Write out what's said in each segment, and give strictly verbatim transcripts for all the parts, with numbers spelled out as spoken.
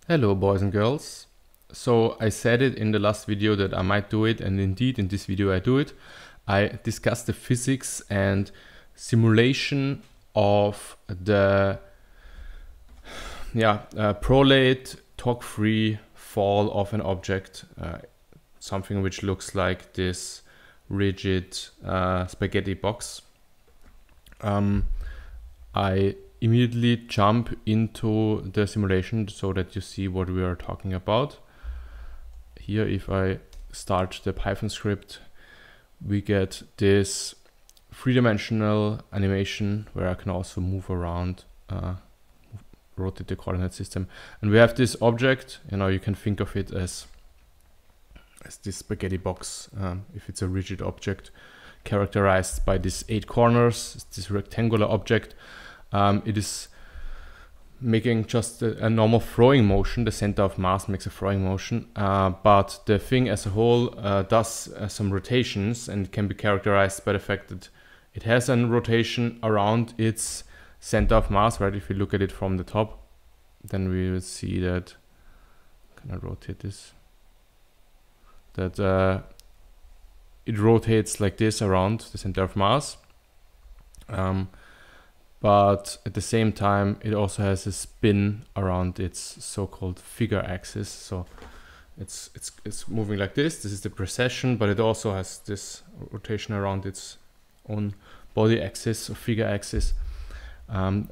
Hello boys and girls. So I said it in the last video that I might do it, and indeed in this video I do it. I discussed the physics and simulation of the yeah uh, prolate torque-free fall of an object, uh, something which looks like this rigid uh, spaghetti box. Um, I immediately jump into the simulation so that you see what we are talking about. Here, if I start the Python script, we get this three-dimensional animation where I can also move around, uh, rotate the coordinate system. And we have this object, you know, you can think of it as, as this spaghetti box, um, if it's a rigid object, characterized by these eight corners. It's this rectangular object. Um, it is making just a, a normal throwing motion. The center of mass makes a throwing motion, uh, but the thing as a whole uh, does uh, some rotations, and can be characterized by the fact that it has a rotation around its center of mass, right? If you look at it from the top, then we will see that, can I rotate this? That uh, it rotates like this around the center of mass. Um, But at the same time, it also has a spin around its so-called figure axis. So it's it's it's moving like this. This is the precession, but it also has this rotation around its own body axis or figure axis. Um,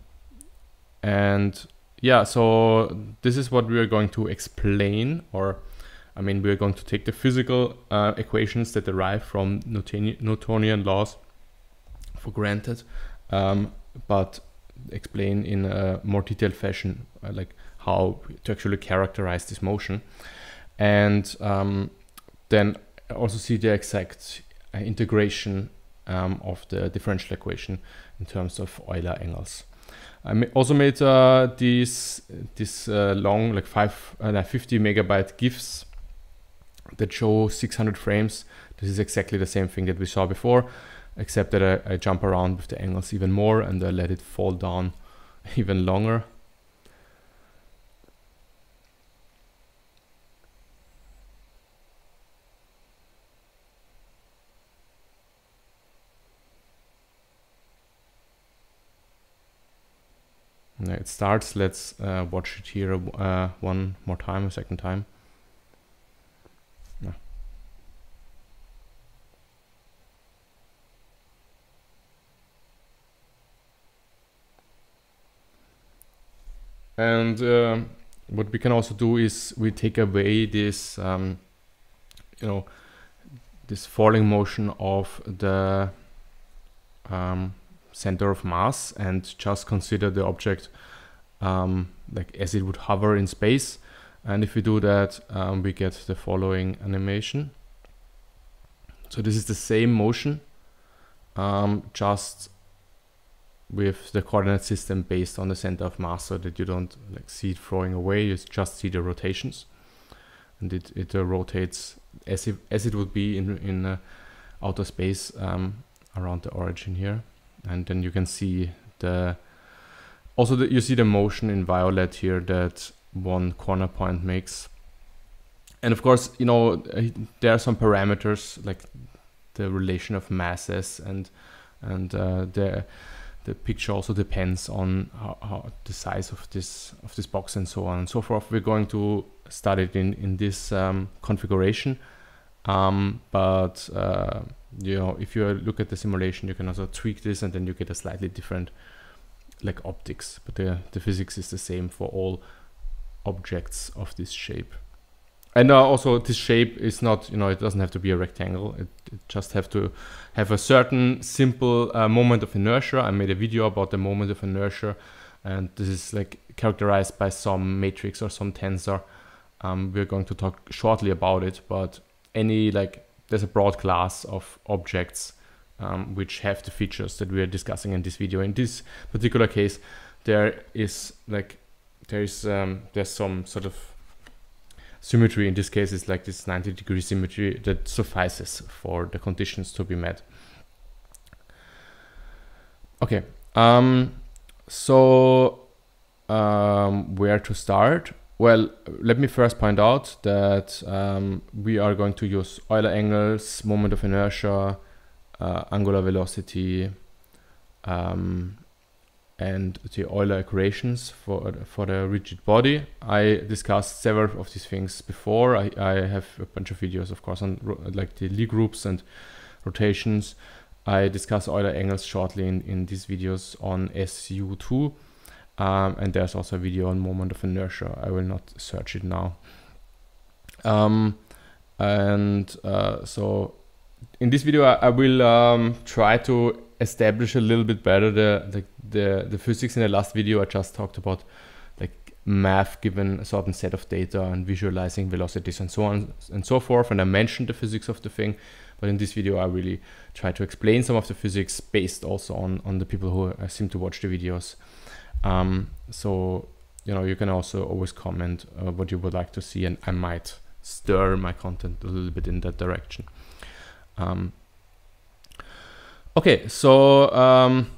and yeah, so this is what we are going to explain, or I mean, we are going to take the physical uh, equations that derive from Newtonian, Newtonian laws for granted. Um, but explain in a more detailed fashion, uh, like how to actually characterize this motion. And um, then also see the exact uh, integration um, of the differential equation in terms of Euler angles. I ma also made uh, these this uh, long, like five, uh, fifty megabyte GIFs that show six hundred frames. This is exactly the same thing that we saw before, except that I, I jump around with the angles even more, and I let it fall down even longer. Now it starts. Let's uh, watch it here uh, one more time, a second time. Yeah. And uh, what we can also do is we take away this, um, you know, this falling motion of the um, center of mass, and just consider the object um, like as it would hover in space. And if we do that, um, we get the following animation. So this is the same motion, um, just with the coordinate system based on the center of mass, so that you don't like see it throwing away, you just see the rotations, and it, it uh, rotates as if as it would be in in uh, outer space um, around the origin here. And then you can see the also the, you see the motion in violet here that one corner point makes. And of course, you know, there are some parameters like the relation of masses, and and uh, the The picture also depends on how, how the size of this of this box and so on and so forth. We're going to study it in in this um, configuration, um, but uh, you know, if you look at the simulation, you can also tweak this, and then you get a slightly different like optics. But the the physics is the same for all objects of this shape. And uh, also, this shape is not, you know, it doesn't have to be a rectangle. It, it just have to have a certain simple uh, moment of inertia. I made a video about the moment of inertia, and this is like characterized by some matrix or some tensor. Um, we're going to talk shortly about it, but any like, there's a broad class of objects um, which have the features that we are discussing in this video. In this particular case, there is like, there is um, there's some sort of symmetry. In this case, it's like this ninety degree symmetry that suffices for the conditions to be met. Okay, um, so um, where to start? well, let me first point out that um, we are going to use Euler angles, moment of inertia, uh, angular velocity, um, and the Euler equations for for the rigid body. I discussed several of these things before. I, I have a bunch of videos, of course, on like the Lie groups and rotations. I discuss Euler angles shortly in, in these videos on S U two. Um, and there's also a video on moment of inertia. I will not search it now. Um, and uh, so in this video, I, I will um, try to establish a little bit better the, the, the, the physics. In the last video, I just talked about like math given a certain set of data and visualizing velocities and so on and so forth. And I mentioned the physics of the thing. But in this video, I really try to explain some of the physics based also on, on the people who uh, seem to watch the videos. Um, so, you know, you can also always comment uh, what you would like to see, and I might stir my content a little bit in that direction. Um, okay, so um,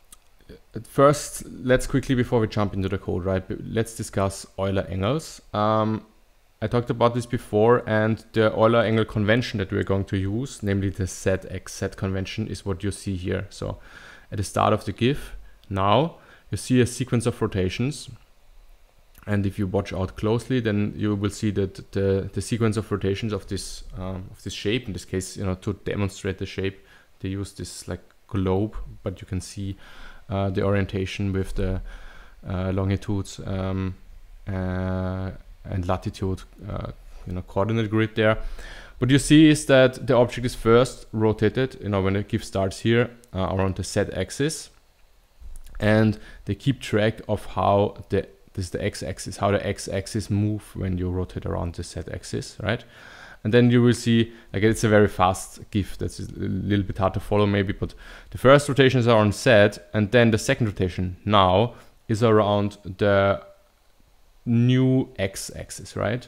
first, let's quickly, before we jump into the code, right, let's discuss Euler angles. Um, I talked about this before, and the Euler angle convention that we're going to use, namely the Z X Z convention, is what you see here. So at the start of the GIF, now, you see a sequence of rotations, and if you watch out closely, then you will see that the, the sequence of rotations of this um, of this shape, in this case, you know, to demonstrate the shape, they use this like globe, but you can see uh, the orientation with the uh, longitudes um, uh, and latitude, uh, you know, coordinate grid there. What you see is that the object is first rotated, you know, when the GIF starts here uh, around the Z axis. And they keep track of how the this is the x-axis, how the x-axis move when you rotate around the z-axis, right? And then you will see, like, it's a very fast GIF. That's a little bit hard to follow maybe, but the first rotations are on Z, and then the second rotation now is around the new x-axis, right?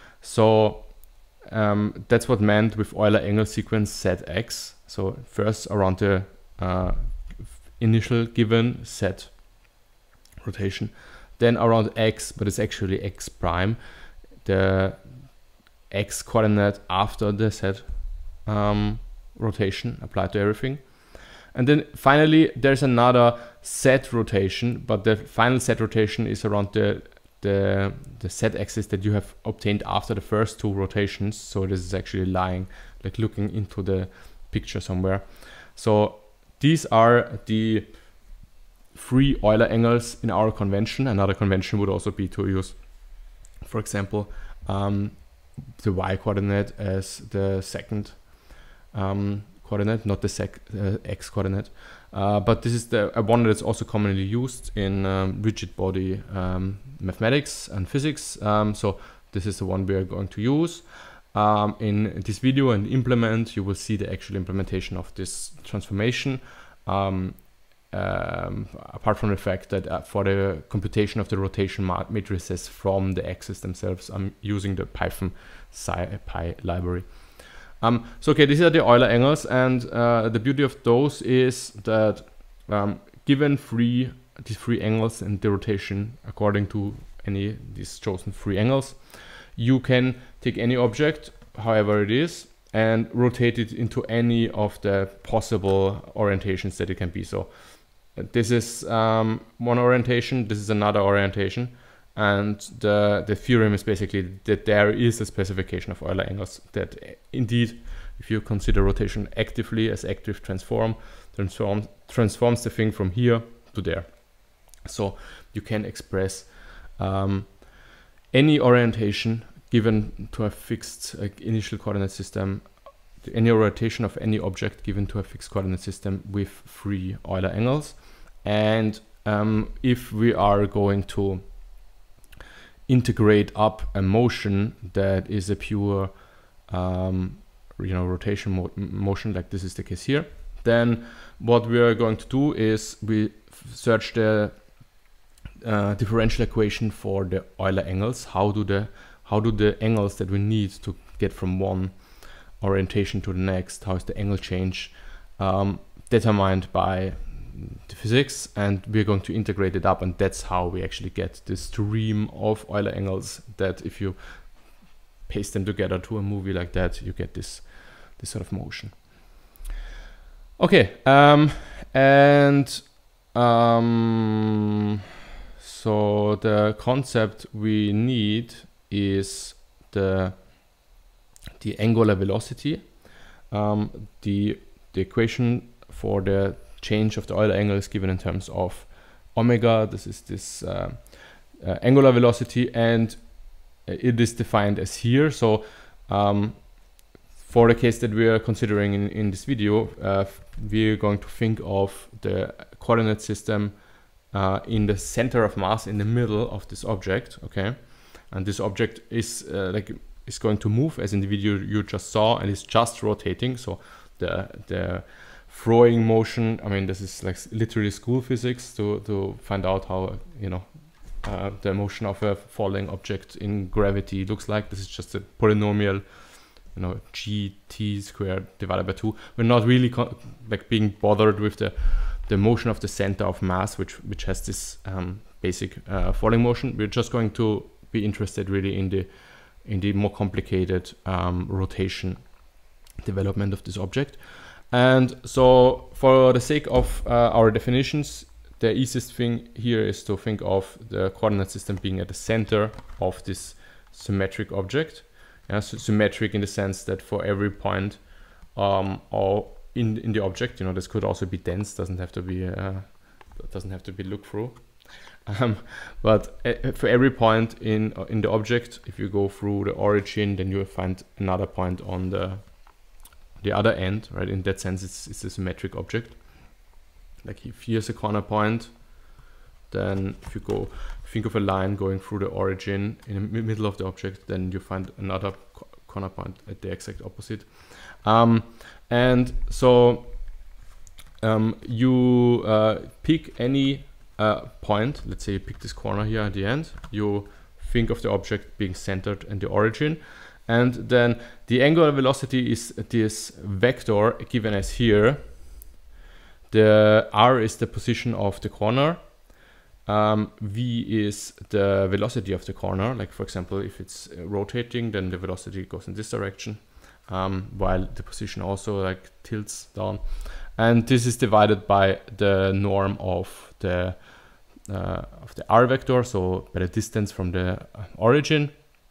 So um, that's what meant with Euler angle sequence Z X. So first around the uh, initial given Z rotation, then around X, but it's actually X prime, the X coordinate after the Z um, rotation applied to everything. And then finally there's another Z rotation, but the final Z rotation is around the the, the Z axis that you have obtained after the first two rotations. So this is actually lying, like looking into the picture somewhere. So these are the three Euler angles in our convention. Another convention would also be to use, for example, um, the y coordinate as the second um, coordinate, not the sec uh, x coordinate. Uh, but this is the uh, one that's also commonly used in um, rigid body um, mathematics and physics. Um, so this is the one we are going to use. Um, in this video and implement, you will see the actual implementation of this transformation. Um, um, apart from the fact that uh, for the computation of the rotation matrices from the axes themselves, I'm using the Python SciPy library. Um, so okay, these are the Euler angles, and uh, the beauty of those is that um, given three these three angles and the rotation according to any these chosen three angles, you can take any object, however it is, and rotate it into any of the possible orientations that it can be. So this is um, one orientation, this is another orientation, and the, the theorem is basically that there is a specification of Euler angles that indeed, if you consider rotation actively as active transform, transform transforms the thing from here to there. So you can express um, any orientation given to a fixed uh, initial coordinate system, any orientation of any object given to a fixed coordinate system with three Euler angles. And um, if we are going to integrate up a motion that is a pure um, you know, rotation mo motion, like this is the case here, then what we are going to do is we search the uh, differential equation for the Euler angles. How do the how do the angles that we need to get from one orientation to the next, how is the angle change um, determined by the physics, and we're going to integrate it up, and that's how we actually get this stream of Euler angles that if you paste them together to a movie like that, you get this this sort of motion. Okay, um, and um, so the concept we need is the the angular velocity. Um, the the equation for the change of the Euler angle is given in terms of omega. This is this uh, uh, angular velocity, and it is defined as here. So um, for the case that we are considering in, in this video, uh, we're going to think of the coordinate system uh, in the center of mass, in the middle of this object, okay? And this object is uh, like is going to move, as in the video you just saw, and it's just rotating. So the the throwing motion, I mean, this is like literally school physics to to find out how, you know, uh, the motion of a falling object in gravity looks like. This is just a polynomial, you know, gt squared divided by two. We're not really like being bothered with the the motion of the center of mass, which which has this um, basic uh, falling motion. We're just going to be interested really in the in the more complicated um, rotation development of this object. And so for the sake of uh, our definitions, the easiest thing here is to think of the coordinate system being at the center of this symmetric object. Yeah, so symmetric in the sense that for every point um, or in in the object, you know, this could also be dense. Doesn't have to be uh, doesn't have to be look through. Um, but uh, for every point in uh, in the object, if you go through the origin, then you will find another point on the the other end, right? In that sense, it's it's a symmetric object. Like if here's a corner point, then if you go think of a line going through the origin in the middle of the object, then you find another co corner point at the exact opposite. Um, and so um, you uh, pick any uh, point. Let's say you pick this corner here at the end. You think of the object being centered in the origin, and then the angular velocity is this vector given as here. The r is the position of the corner. Um, v is the velocity of the corner. Like for example, if it's uh, rotating, then the velocity goes in this direction, um, while the position also like tilts down. And this is divided by the norm of the uh, of the r vector, so by the distance from the origin.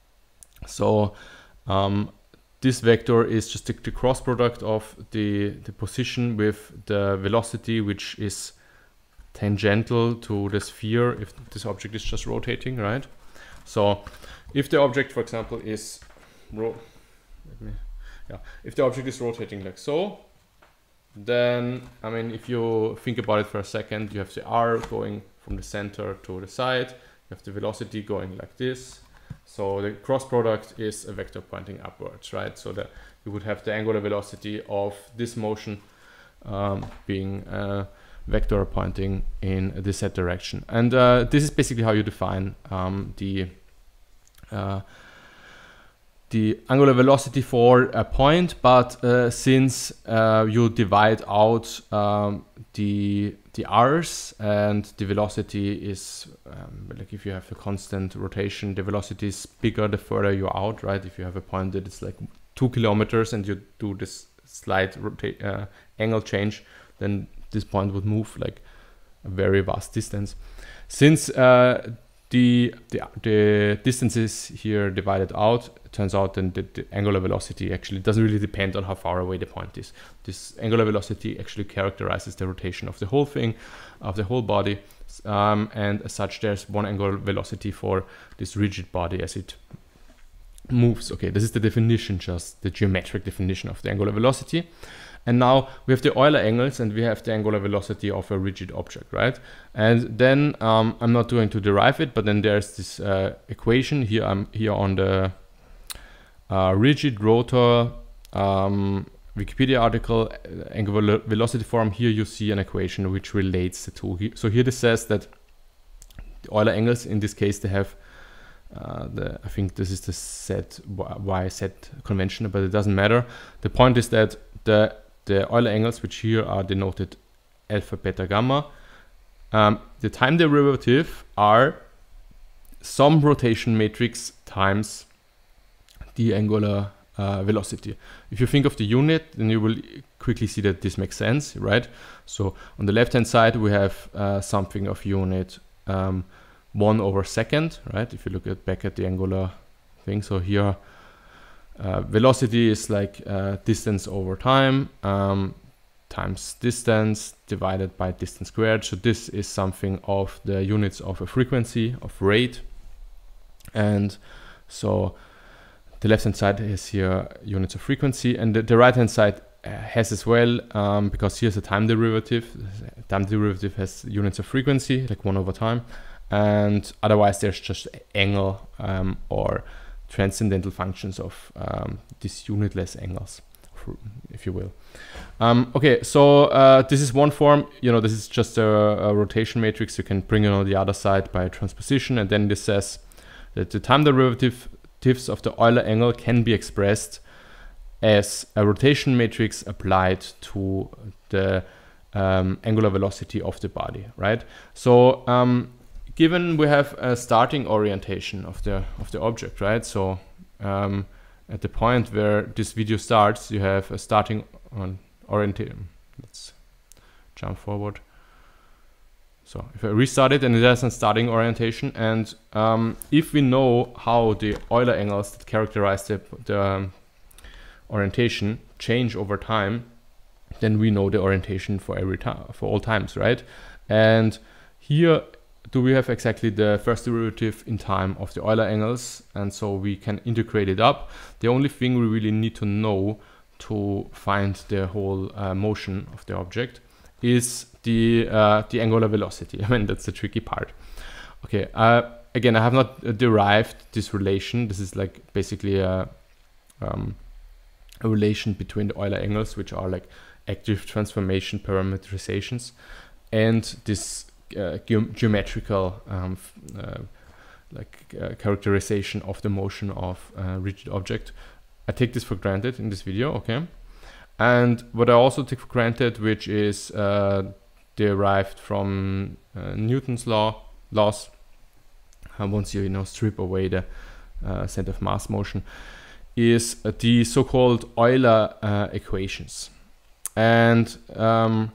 So um, this vector is just the, the cross product of the the position with the velocity, which is tangential to the sphere if this object is just rotating, right? So if the object, for example, is ro let me, yeah, if the object is rotating like so, then I mean, if you think about it for a second, you have the r going from the center to the side, you have the velocity going like this. So the cross product is a vector pointing upwards, right? So that you would have the angular velocity of this motion um, being a vector pointing in the z direction. And uh, this is basically how you define um, the uh, the angular velocity for a point. But uh, since uh, you divide out um, the the r's and the velocity is um, like if you have a constant rotation, the velocity is bigger the further you're out, right? If you have a point that is like two kilometers and you do this slight rotate uh, angle change, then this point would move like a very vast distance. Since uh, the, the the distances here divided out, it turns out then that the angular velocity actually doesn't really depend on how far away the point is. This angular velocity actually characterizes the rotation of the whole thing, of the whole body, um, and as such there's one angular velocity for this rigid body as it moves. Okay, this is the definition, just the geometric definition of the angular velocity. And now we have the Euler angles and we have the angular velocity of a rigid object, right? And then um, I'm not going to derive it, but then there's this uh, equation here. I'm here on the uh, rigid rotor um, Wikipedia article, uh, angular velocity form. Here you see an equation which relates the two. So here this says that the Euler angles, in this case, they have uh, the, I think this is the Z, Y, Z convention, but it doesn't matter. The point is that the The Euler angles, which here are denoted alpha, beta, gamma. Um, the time derivative are some rotation matrix times the angular uh, velocity. If you think of the unit, then you will quickly see that this makes sense, right? So on the left hand side we have uh, something of unit um, one over second, right? If you look at back at the angular thing, so here uh, velocity is like uh, distance over time um, times distance divided by distance squared. So this is something of the units of a frequency, of rate. And so the left hand side is here units of frequency, and the, the right hand side has as well, um, because here's a time derivative. Time derivative has units of frequency, like one over time, and otherwise there's just angle um, or transcendental functions of um, these unitless angles, if you will. Um, okay, so uh, this is one form. You know, this is just a, a rotation matrix. You can bring it on the other side by transposition, and then this says that the time derivatives of the Euler angle can be expressed as a rotation matrix applied to the um, angular velocity of the body, right? So um, given we have a starting orientation of the of the object, right? So um, at the point where this video starts, you have a starting on orientation. Let's jump forward. So if I restart it, and it has a starting orientation, and um, if we know how the Euler angles that characterize the, the um, orientation change over time, then we know the orientation for every time, for all times, right? And here do we have exactly the first derivative in time of the Euler angles, and so we can integrate it up. The only thing we really need to know to find the whole uh, motion of the object is the uh, the angular velocity. I mean, that's the tricky part. Okay, uh, again, I have not uh, derived this relation. This is like basically a um, a relation between the Euler angles, which are like active transformation parameterizations, and this uh, ge geometrical um, uh, like uh, characterization of the motion of a rigid object. I take this for granted in this video, okay? And what I also take for granted, which is uh, derived from uh, Newton's law laws, uh, once you, you know strip away the uh, center of mass motion, is uh, the so-called Euler uh, equations. And um,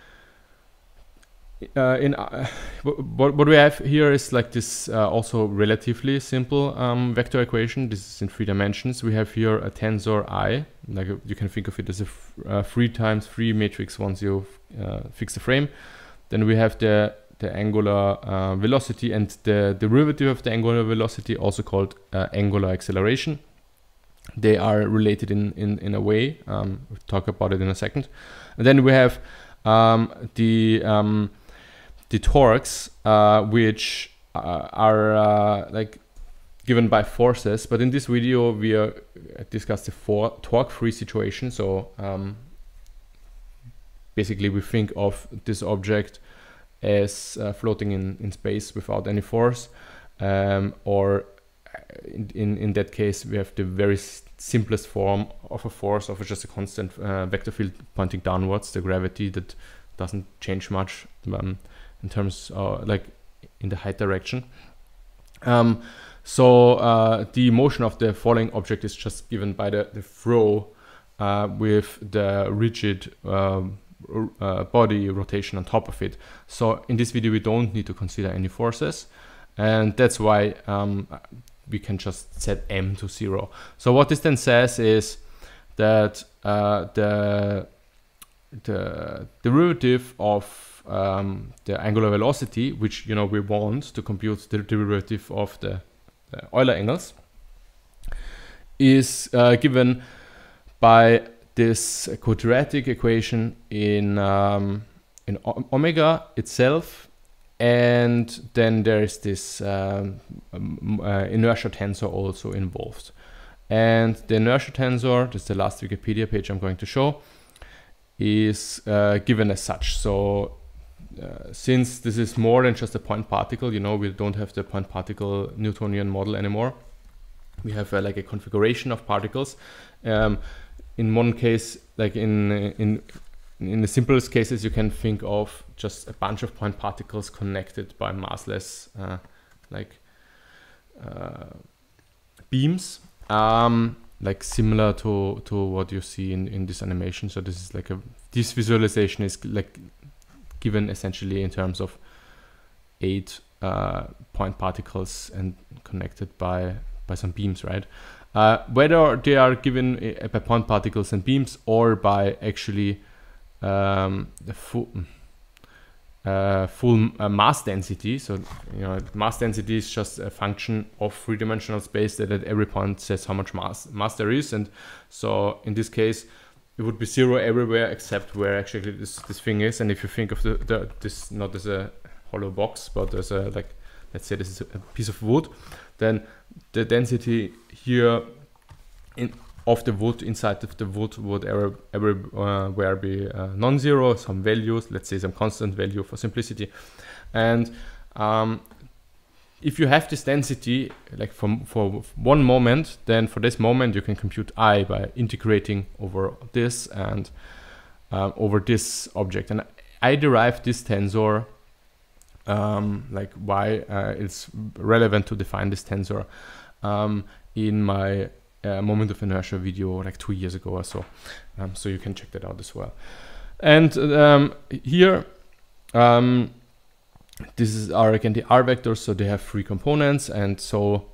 uh, in uh, what, what we have here is like this uh, also relatively simple um, vector equation. This is in three dimensions. We have here a tensor I, like a, you can think of it as a f uh, three times three matrix once you uh, fix the frame. Then we have the the angular uh, velocity and the derivative of the angular velocity, also called uh, angular acceleration. They are related in, in, in a way. Um, we'll talk about it in a second. And then we have um, the, um, the torques, uh, which uh, are uh, like given by forces. But in this video, we are discuss the for torque-free situation. So um, basically, we think of this object as uh, floating in, in space without any force, um, or In, in, in that case, we have the very simplest form of a force of just a constant uh, vector field pointing downwards, the gravity that doesn't change much um, in terms of like in the height direction. Um, so uh, the motion of the falling object is just given by the, the throw uh, with the rigid um, uh, body rotation on top of it. So in this video, we don't need to consider any forces, and that's why um, we can just set m to zero. So what this then says is that uh, the the derivative of um, the angular velocity, which you know we want to compute the derivative of the, the Euler angles, is uh, given by this quadratic equation in um, in omega itself. And then there is this um, uh, inertia tensor also involved. And the inertia tensor, this is the last Wikipedia page I'm going to show, is uh, given as such. So uh, since this is more than just a point particle, you know, we don't have the point particle Newtonian model anymore. We have uh, like a configuration of particles. Um, in one case, like in, in in the simplest cases, you can think of just a bunch of point particles connected by massless uh, like uh, beams, um, like similar to to what you see in in this animation. So this is like a this visualization is like given essentially in terms of eight uh, point particles and connected by by some beams, right? Uh, whether they are given uh, by point particles and beams or by actually um, the full uh, full uh, mass density. So you know, mass density is just a function of three-dimensional space that at every point says how much mass mass there is, and so in this case, it would be zero everywhere except where actually this this thing is. And if you think of the, the this not as a hollow box, but as a like let's say this is a piece of wood, then the density here in of the wood inside of the wood would ever everywhere uh, be uh, non-zero, some values, let's say some constant value for simplicity. And um, if you have this density like from for one moment, then for this moment you can compute I by integrating over this and uh, over this object. And I derive this tensor um, like why uh, it's relevant to define this tensor um, in my uh, moment of inertia video like two years ago or so. Um, so you can check that out as well. And um, here, um, this is are again the R vectors, so they have three components, and so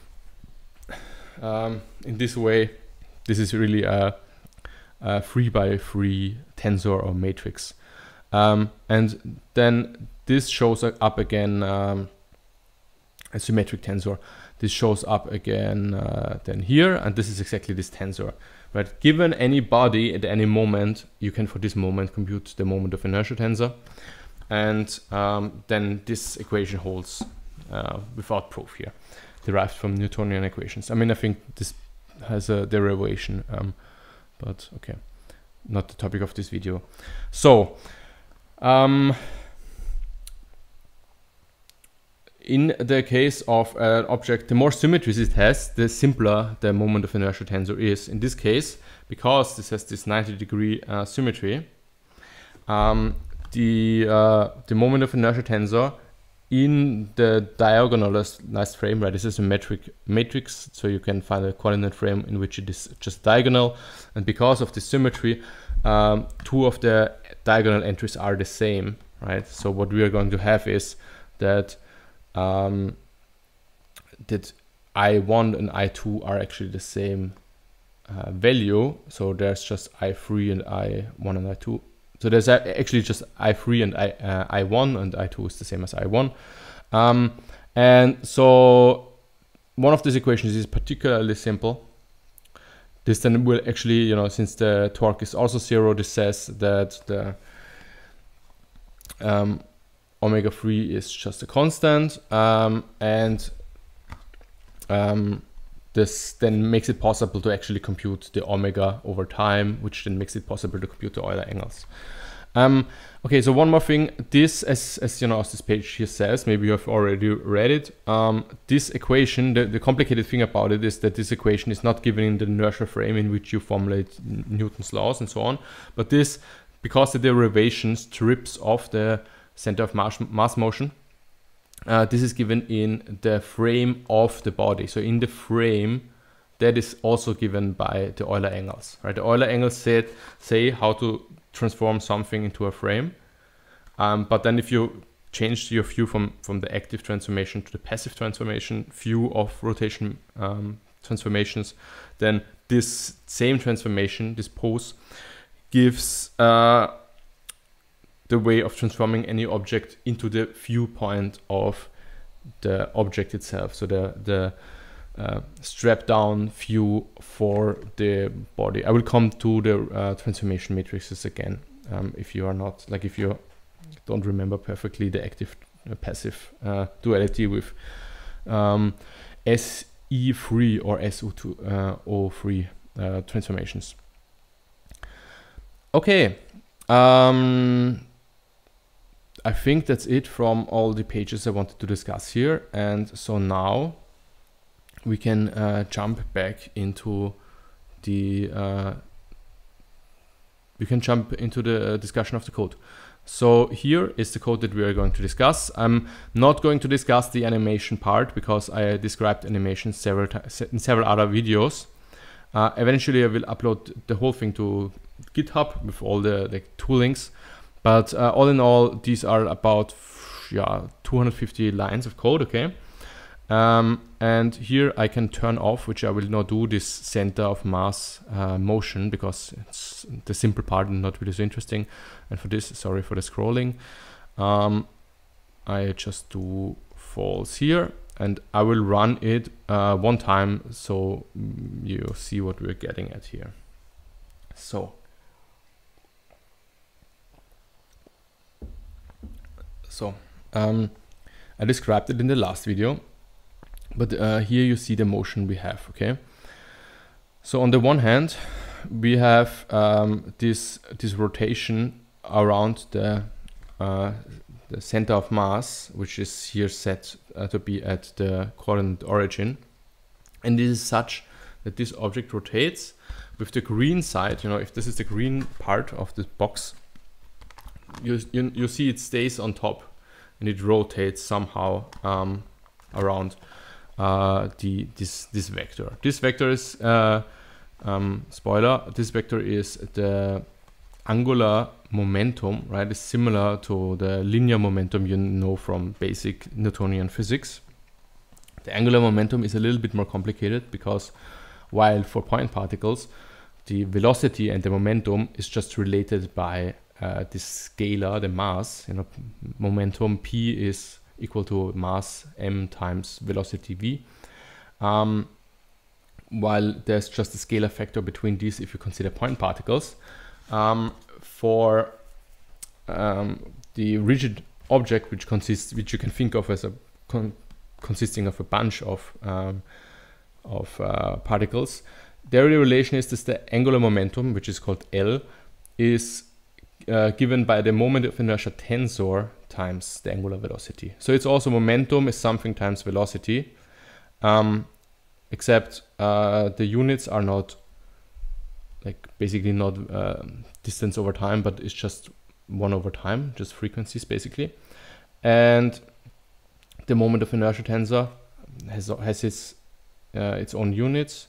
um, in this way, this is really a, a three by three tensor or matrix. Um, and then this shows up again um, a symmetric tensor. This shows up again uh, then here, and this is exactly this tensor. Right? Given any body at any moment, you can for this moment compute the moment of inertia tensor. And um, then this equation holds uh, without proof here, derived from Newtonian equations. I mean, I think this has a derivation, um, but okay, not the topic of this video. So, um, in the case of an object, the more symmetries it has, the simpler the moment of inertia tensor is. In this case, because this has this ninety degree uh, symmetry, um, the uh, the moment of inertia tensor in the diagonalized frame, right? This is a metric matrix, so you can find a coordinate frame in which it is just diagonal, and because of the symmetry, um, two of the diagonal entries are the same, right? So what we are going to have is that um, that I one and I two are actually the same uh, value. So there's just I three and I one and I two. So there's actually just I three and I, uh, I one, and I two is the same as I one. Um, and so one of these equations is particularly simple. This then will actually, you know, since the torque is also zero, this says that the um, omega three is just a constant. Um, and um, this then makes it possible to actually compute the omega over time, which then makes it possible to compute the Euler angles. Um, okay, so one more thing. This, as, as you know, as this page here says, maybe you have already read it. Um, this equation, the, the complicated thing about it is that this equation is not given in the inertia frame in which you formulate Newton's laws and so on. But this, because the derivation strips off the center of mass, mass motion, Uh, this is given in the frame of the body. So in the frame, that is also given by the Euler angles, right? The Euler angles said, say how to transform something into a frame. Um, but then if you change your view from, from the active transformation to the passive transformation view of rotation um, transformations, then this same transformation, this pose, gives uh, the way of transforming any object into the viewpoint of the object itself. So the, the uh, strap down view for the body. I will come to the uh, transformation matrices again. Um, if you are not, like if you don't remember perfectly the active uh, passive uh, duality with um, S E three or S O three uh, transformations. Okay. Um, I think that's it from all the pages I wanted to discuss here. And so now we can uh, jump back into the uh, we can jump into the discussion of the code. So here is the code that we are going to discuss. I'm not going to discuss the animation part because I described animation several in several other videos. Uh, eventually I will upload the whole thing to GitHub with all the, the toolings. But uh, all in all, these are about yeah, two hundred fifty lines of code, okay? Um, and here I can turn off, which I will not do, this center of mass uh, motion, because it's the simple part and not really so interesting. And for this, sorry for the scrolling, um, I just do false here, and I will run it uh, one time so you see what we're getting at here. So, so um, I described it in the last video. But uh, here you see the motion we have, okay? So on the one hand, we have um, this, this rotation around the, uh, the center of mass, which is here set uh, to be at the coordinate origin. And this is such that this object rotates with the green side. You know, if this is the green part of this box, you, you, you see it stays on top and it rotates somehow um, around Uh, the this this vector. This vector is uh, um, spoiler. This vector is the angular momentum, right? It's similar to the linear momentum you know from basic Newtonian physics. The angular momentum is a little bit more complicated because while for point particles, the velocity and the momentum is just related by uh, this scalar, the mass. You know, momentum p is equal to mass m times velocity v, um, while there's just a scalar factor between these if you consider point particles. Um, for um, the rigid object, which consists, which you can think of as a con consisting of a bunch of um, of uh, particles, their relation is that the angular momentum, which is called L, is uh, given by the moment of inertia tensor times the angular velocity. So it's also momentum is something times velocity, um, except uh, the units are not like basically not uh, distance over time, but it's just one over time, just frequencies basically. And the moment of inertia tensor has has its uh, its own units,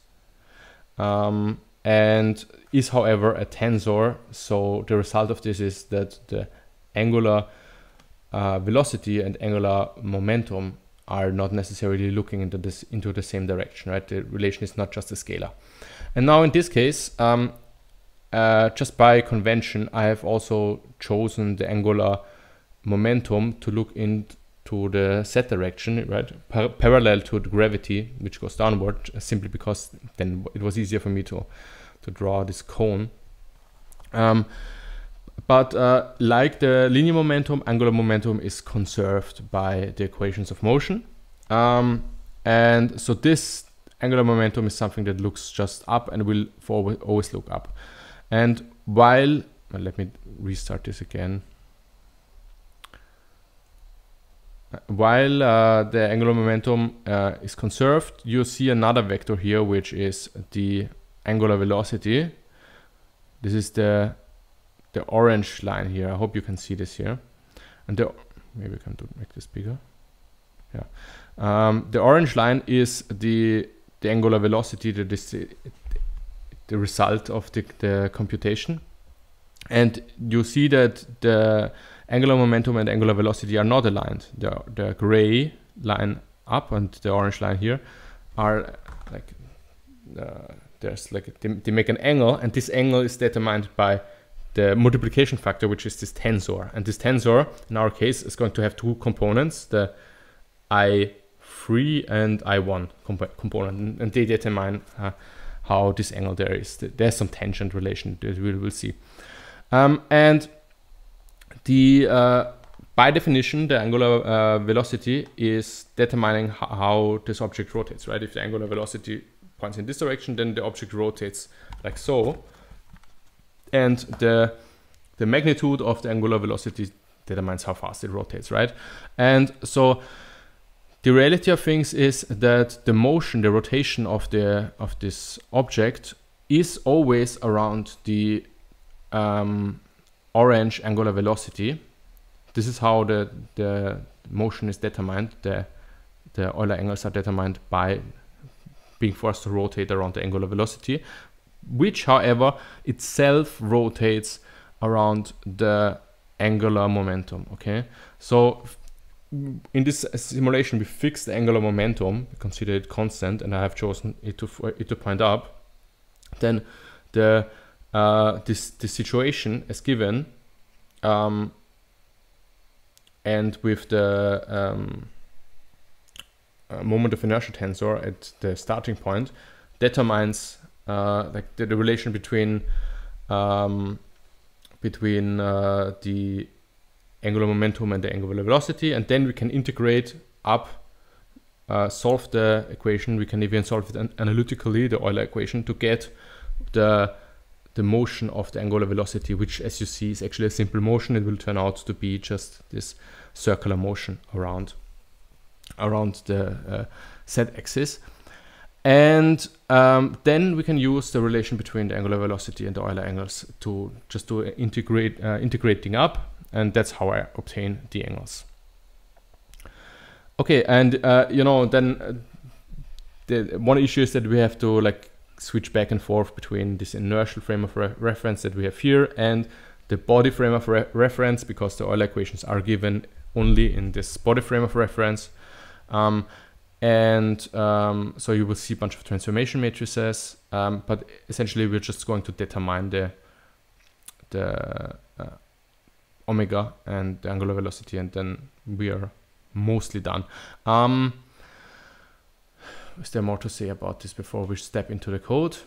um, and is however a tensor. So the result of this is that the angular Uh, velocity and angular momentum are not necessarily looking into this into the same direction, right? The relation is not just a scalar. And now in this case, um, uh, just by convention, I have also chosen the angular momentum to look into the z direction, right? Par parallel to the gravity, which goes downward, simply because then it was easier for me to to draw this cone. Um, But uh, like the linear momentum, angular momentum is conserved by the equations of motion. Um, and so this angular momentum is something that looks just up and will forward, always look up. And while, well, let me restart this again. While uh, the angular momentum uh, is conserved, you see another vector here, which is the angular velocity. This is the the orange line here. I hope you can see this here. And the, maybe we can do, make this bigger. Yeah. Um, the orange line is the, the angular velocity, that is the, the result of the, the computation. And you see that the angular momentum and angular velocity are not aligned. The, the gray line up and the orange line here are like, uh, there's like, a, they, they make an angle, and this angle is determined by the multiplication factor, which is this tensor. And this tensor, in our case, is going to have two components, the I three and I one comp component, and they determine uh, how this angle there is. There's some tangent relation that we will see. Um, and the uh, by definition, the angular uh, velocity is determining how this object rotates, right? If the angular velocity points in this direction, then the object rotates like so. And the, the magnitude of the angular velocity determines how fast it rotates, right? And so the reality of things is that the motion, the rotation of the of this object is always around the um, orange angular velocity. This is how the, the motion is determined. The, the Euler angles are determined by being forced to rotate around the angular velocity, which, however, itself rotates around the angular momentum. Okay, so in this simulation we fix the angular momentum, consider it constant, and I have chosen it to it to point up. Then the uh, this this situation is given, um, and with the um, uh, moment of inertia tensor at the starting point determines uh, like the, the relation between um, between uh, the angular momentum and the angular velocity, and then we can integrate up, uh, solve the equation. We can even solve it an analytically, the Euler equation, to get the the motion of the angular velocity, which, as you see, is actually a simple motion. It will turn out to be just this circular motion around around the uh, z-axis. And um, then we can use the relation between the angular velocity and the Euler angles to just to integrate uh, integrating up, and that's how I obtain the angles. Okay, and uh, you know, then uh, the one issue is that we have to like switch back and forth between this inertial frame of re reference that we have here and the body frame of re reference, because the Euler equations are given only in this body frame of reference. Um, and um, so you will see a bunch of transformation matrices, um, but essentially we're just going to determine the the uh, omega and the angular velocity, and then we are mostly done. Um, is there more to say about this before we step into the code?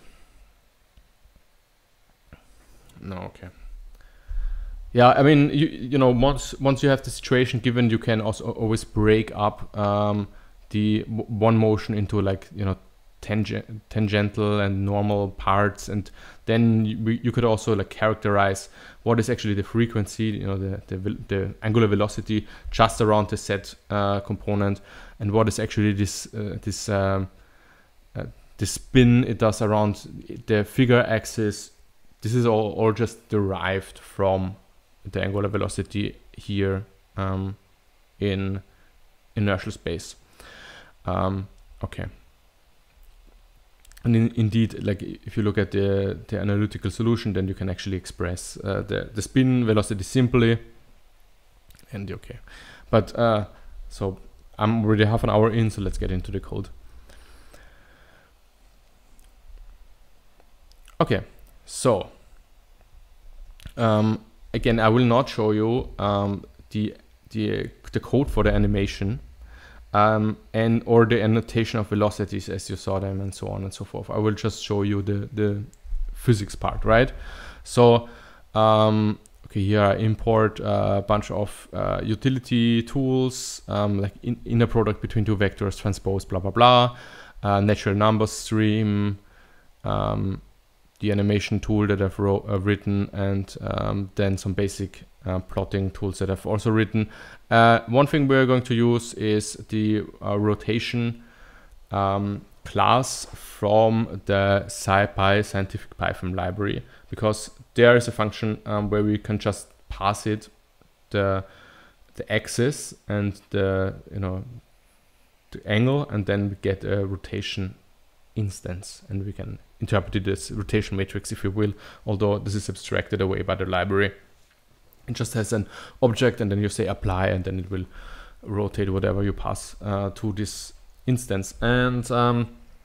No, okay. Yeah, I mean, you you know, once once you have the situation given, you can also always break up um, the one motion into like, you know, tangent, tangential and normal parts, and then you, you could also like characterize what is actually the frequency, you know, the the, the angular velocity just around the z uh, component, and what is actually this uh, this um, uh, the spin it does around the figure axis. This is all, all just derived from the angular velocity here um, in inertial space. Um, okay. And in, indeed, like if you look at the, the analytical solution, then you can actually express uh, the, the spin velocity simply. And okay. But uh, so I'm already half an hour in, so let's get into the code. Okay, so um, again, I will not show you um, the, the, the code for the animation. Um, and or the annotation of velocities as you saw them, and so on and so forth. I will just show you the, the physics part, right? So, um, okay, here I import a bunch of uh, utility tools, um, like in, inner product between two vectors, transpose, blah, blah, blah, uh, natural numbers stream, um, the animation tool that I've wrote, uh, written, and um, then some basic Uh, plotting tools that I've also written. Uh, one thing we're going to use is the uh, rotation um, class from the SciPy Scientific Python library, because there is a function um, where we can just pass it the the axis and the you know the angle, and then we get a rotation instance, and we can interpret it as rotation matrix, if you will, although this is abstracted away by the library. It just has an object, and then you say apply, and then it will rotate whatever you pass uh, to this instance. And um,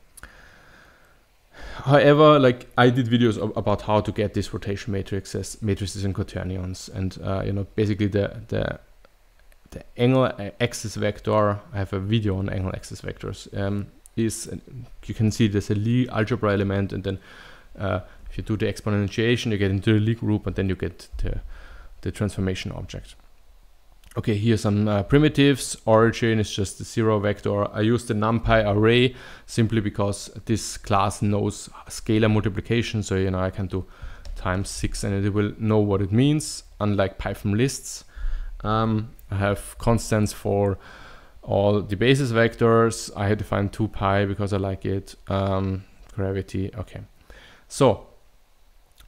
however, like I did videos about how to get these rotation matrices, matrices and quaternions, and uh, you know, basically the the the angle axis vector. I have a video on angle axis vectors. Um, is you can see there's a Lie algebra element, and then uh, if you do the exponentiation, you get into the Lie group, and then you get the the transformation object. Okay, here's some uh, primitives. Origin is just the zero vector. I use the NumPy array simply because this class knows scalar multiplication, so you know I can do times six and it will know what it means, unlike Python lists. Um, I have constants for all the basis vectors. I had to find two pi because I like it. Um, gravity, okay. So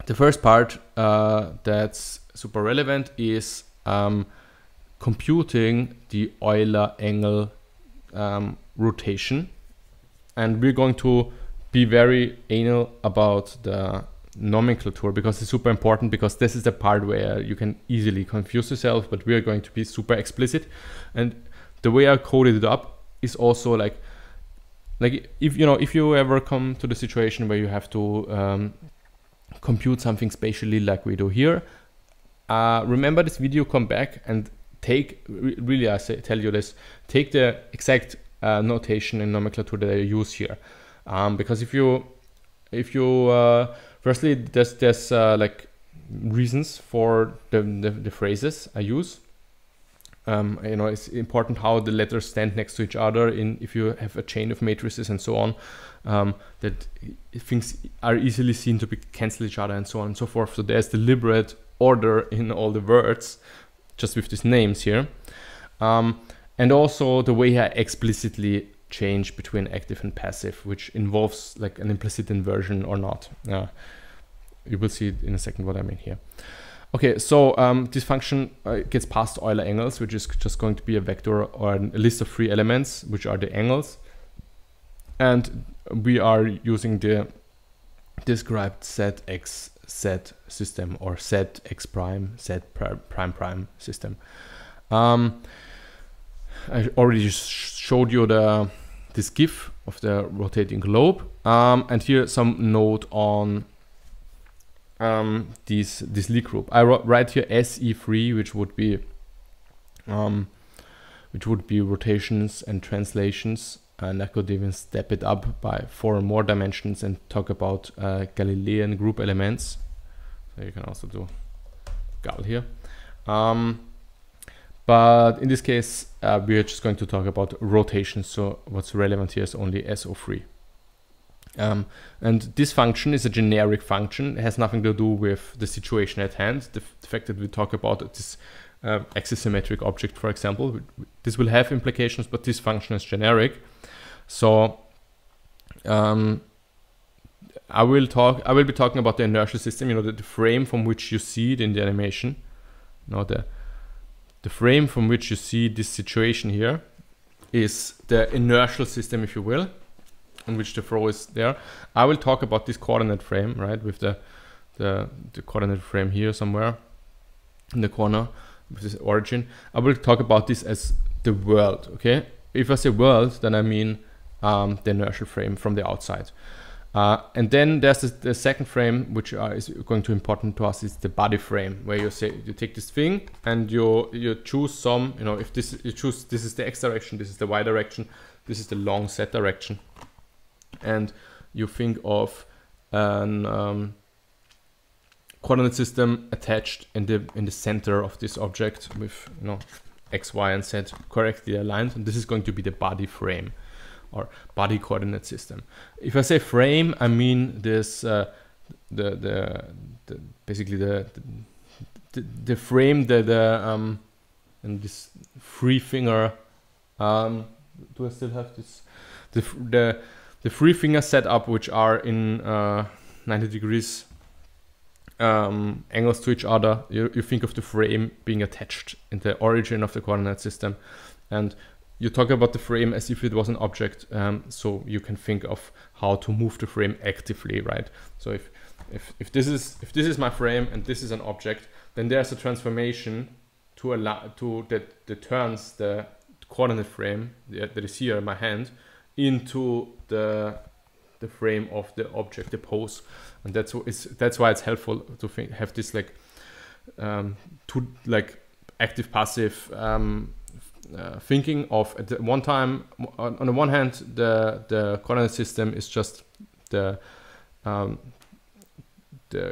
the first part uh, that's super relevant is um, computing the Euler-Engel um, rotation. And we're going to be very anal about the nomenclature because it's super important, because this is the part where you can easily confuse yourself, but we're going to be super explicit. And the way I coded it up is also like, like if you know, if you ever come to the situation where you have to um, compute something spatially like we do here, uh, remember this video, come back and take, really I say, tell you this, take the exact uh, notation and nomenclature that I use here. Um, because if you, if you, uh, firstly, there's, there's uh, like reasons for the, the, the phrases I use. Um, you know, it's important how the letters stand next to each other in, if you have a chain of matrices and so on, um, that things are easily seen to be cancel each other and so on and so forth. So there's deliberate order in all the words, just with these names here. Um, and also the way I explicitly change between active and passive, which involves like an implicit inversion or not. Uh, you will see in a second what I mean here. Okay, so um, this function uh, gets past Euler-Engels, which is just going to be a vector or a list of three elements, which are the angles. And we are using the described zx z system, or zx prime, z prime prime system. Um, I already showed you the this GIF of the rotating globe, um, and here some note on um, this this Lie group. I write here S E three, which would be um, which would be rotations and translations, and I could even step it up by four more dimensions and talk about uh, Galilean group elements. So you can also do Gal here. Um, But in this case, uh, we are just going to talk about rotation. So what's relevant here is only S O three. Um, and this function is a generic function. It has nothing to do with the situation at hand. The, the fact that we talk about this uh, axisymmetric object, for example, this will have implications, but this function is generic. So um, I will talk. I will be talking about the inertial system. You know, the, the frame from which you see it in the animation. No, the The frame from which you see this situation here is the inertial system, if you will, in which the throw is there. I will talk about this coordinate frame, right, with the, the, the coordinate frame here somewhere in the corner with this origin. I will talk about this as the world, okay? If I say world, then I mean um, the inertial frame from the outside. Uh, and then there's this, the second frame, which uh, is going to be important to us, is the body frame, where you say you take this thing and you you choose some, you know, if this you choose this is the x direction, this is the y direction, this is the long z direction, and you think of an um, coordinate system attached in the in the center of this object with, you know, x, y, and z correctly aligned, and this is going to be the body frame, or body coordinate system. If I say frame, I mean this uh, the, the the basically the the, the frame that the um and this three finger um do I still have this the the the three finger setup, which are in uh, ninety degrees um, angles to each other. You, you think of the frame being attached in the origin of the coordinate system, and you talk about the frame as if it was an object, um, so you can think of how to move the frame actively, right? So if, if, if, this is, if this is my frame and this is an object, then there's a transformation to allow to that, that turns the coordinate frame that is here in my hand into the the frame of the object, the pose, and that's it's, that's why it's helpful to think, have this like um, to like active passive um, Uh, thinking of at the one time on, on the one hand the the coordinate system is just the um, the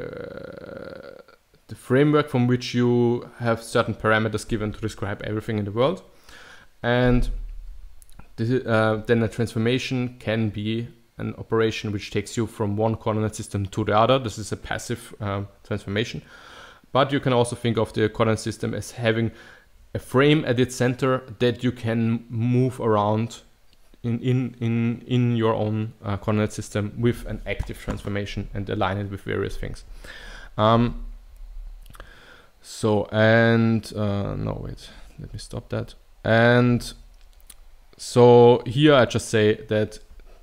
the framework from which you have certain parameters given to describe everything in the world, and this is, uh, then a transformation can be an operation which takes you from one coordinate system to the other. This is a passive um, transformation, but you can also think of the coordinate system as having a frame at its center that you can move around in in in in your own uh, coordinate system with an active transformation and align it with various things. Um, so, and, uh, no, wait, let me stop that. And so here I just say that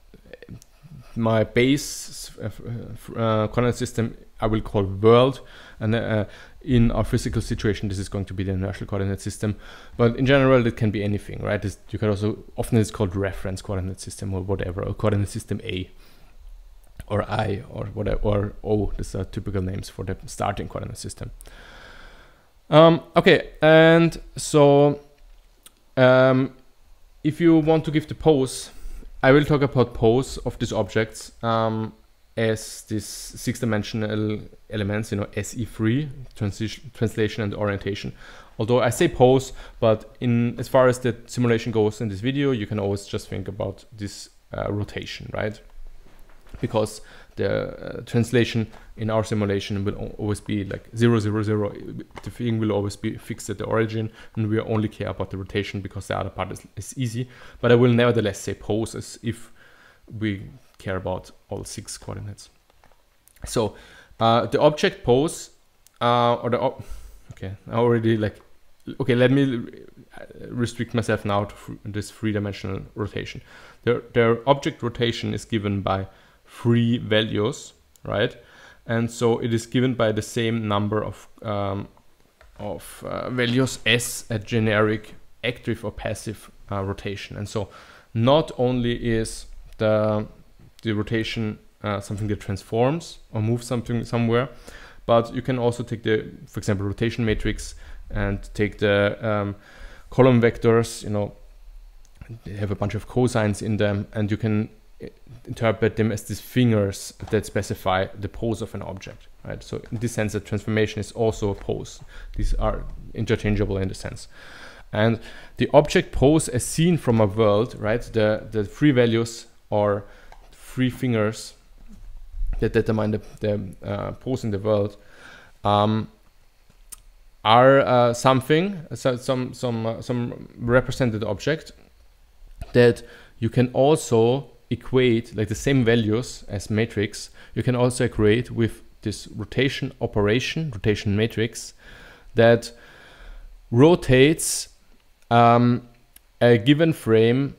my base uh, uh, coordinate system I will call world, and uh, in our physical situation this is going to be the inertial coordinate system, but in general it can be anything, right? This, you can also, often it's called reference coordinate system or whatever, or coordinate system A or I or whatever, or O. These are typical names for the starting coordinate system. Um, okay, and so um, if you want to give the pose, I will talk about pose of these objects um, as these six-dimensional elements, you know, S E three, transition, translation and orientation. Although I say pose, but in as far as the simulation goes in this video, you can always just think about this uh, rotation, right? Because the uh, translation in our simulation will always be like zero, zero, zero. The thing will always be fixed at the origin, and we only care about the rotation because the other part is, is easy. But I will nevertheless say pose as if we care about all six coordinates. So uh, the object pose, uh, or the ob okay, I already like okay. Let me restrict myself now to this three-dimensional rotation. The the object rotation is given by three values, right? And so it is given by the same number of um, of uh, values as a generic active or passive uh, rotation. And so not only is the the rotation uh, something that transforms or moves something somewhere, but you can also take the, for example, rotation matrix and take the um, column vectors. You know, they have a bunch of cosines in them, and you can interpret them as these fingers that specify the pose of an object, right? So in this sense, the transformation is also a pose. These are interchangeable in the sense. And the object pose as seen from a world, right? The, the three values or three fingers that determine the, the uh, pose in the world um, are uh, something, so, some, some, uh, some represented object that you can also equate, like the same values as matrix, you can also equate with this rotation operation, rotation matrix, that rotates um, a given frame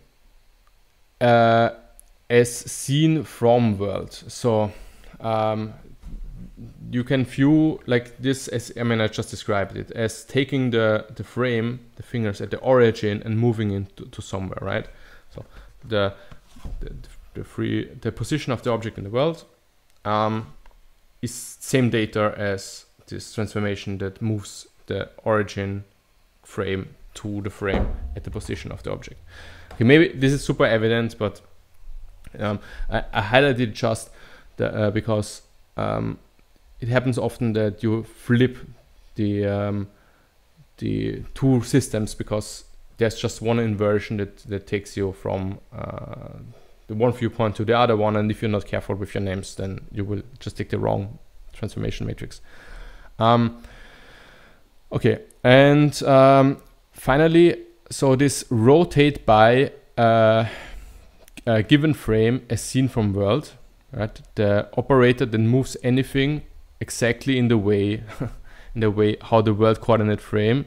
uh, as seen from world. So um, you can view like this as, I mean, I just described it as taking the, the frame, the fingers at the origin and moving into to somewhere, right? So the The, the free the position of the object in the world um, is same data as this transformation that moves the origin frame to the frame at the position of the object. Okay, maybe this is super evident, but um, I, I highlighted just the, uh, because um, it happens often that you flip the um, the two systems because there's just one inversion that, that takes you from uh, the one viewpoint to the other one, and if you're not careful with your names, then you will just take the wrong transformation matrix. Um, okay, and um, finally, so this rotate by uh, a given frame as seen from world, right? The operator then moves anything exactly in the way, in the way how the world coordinate frame,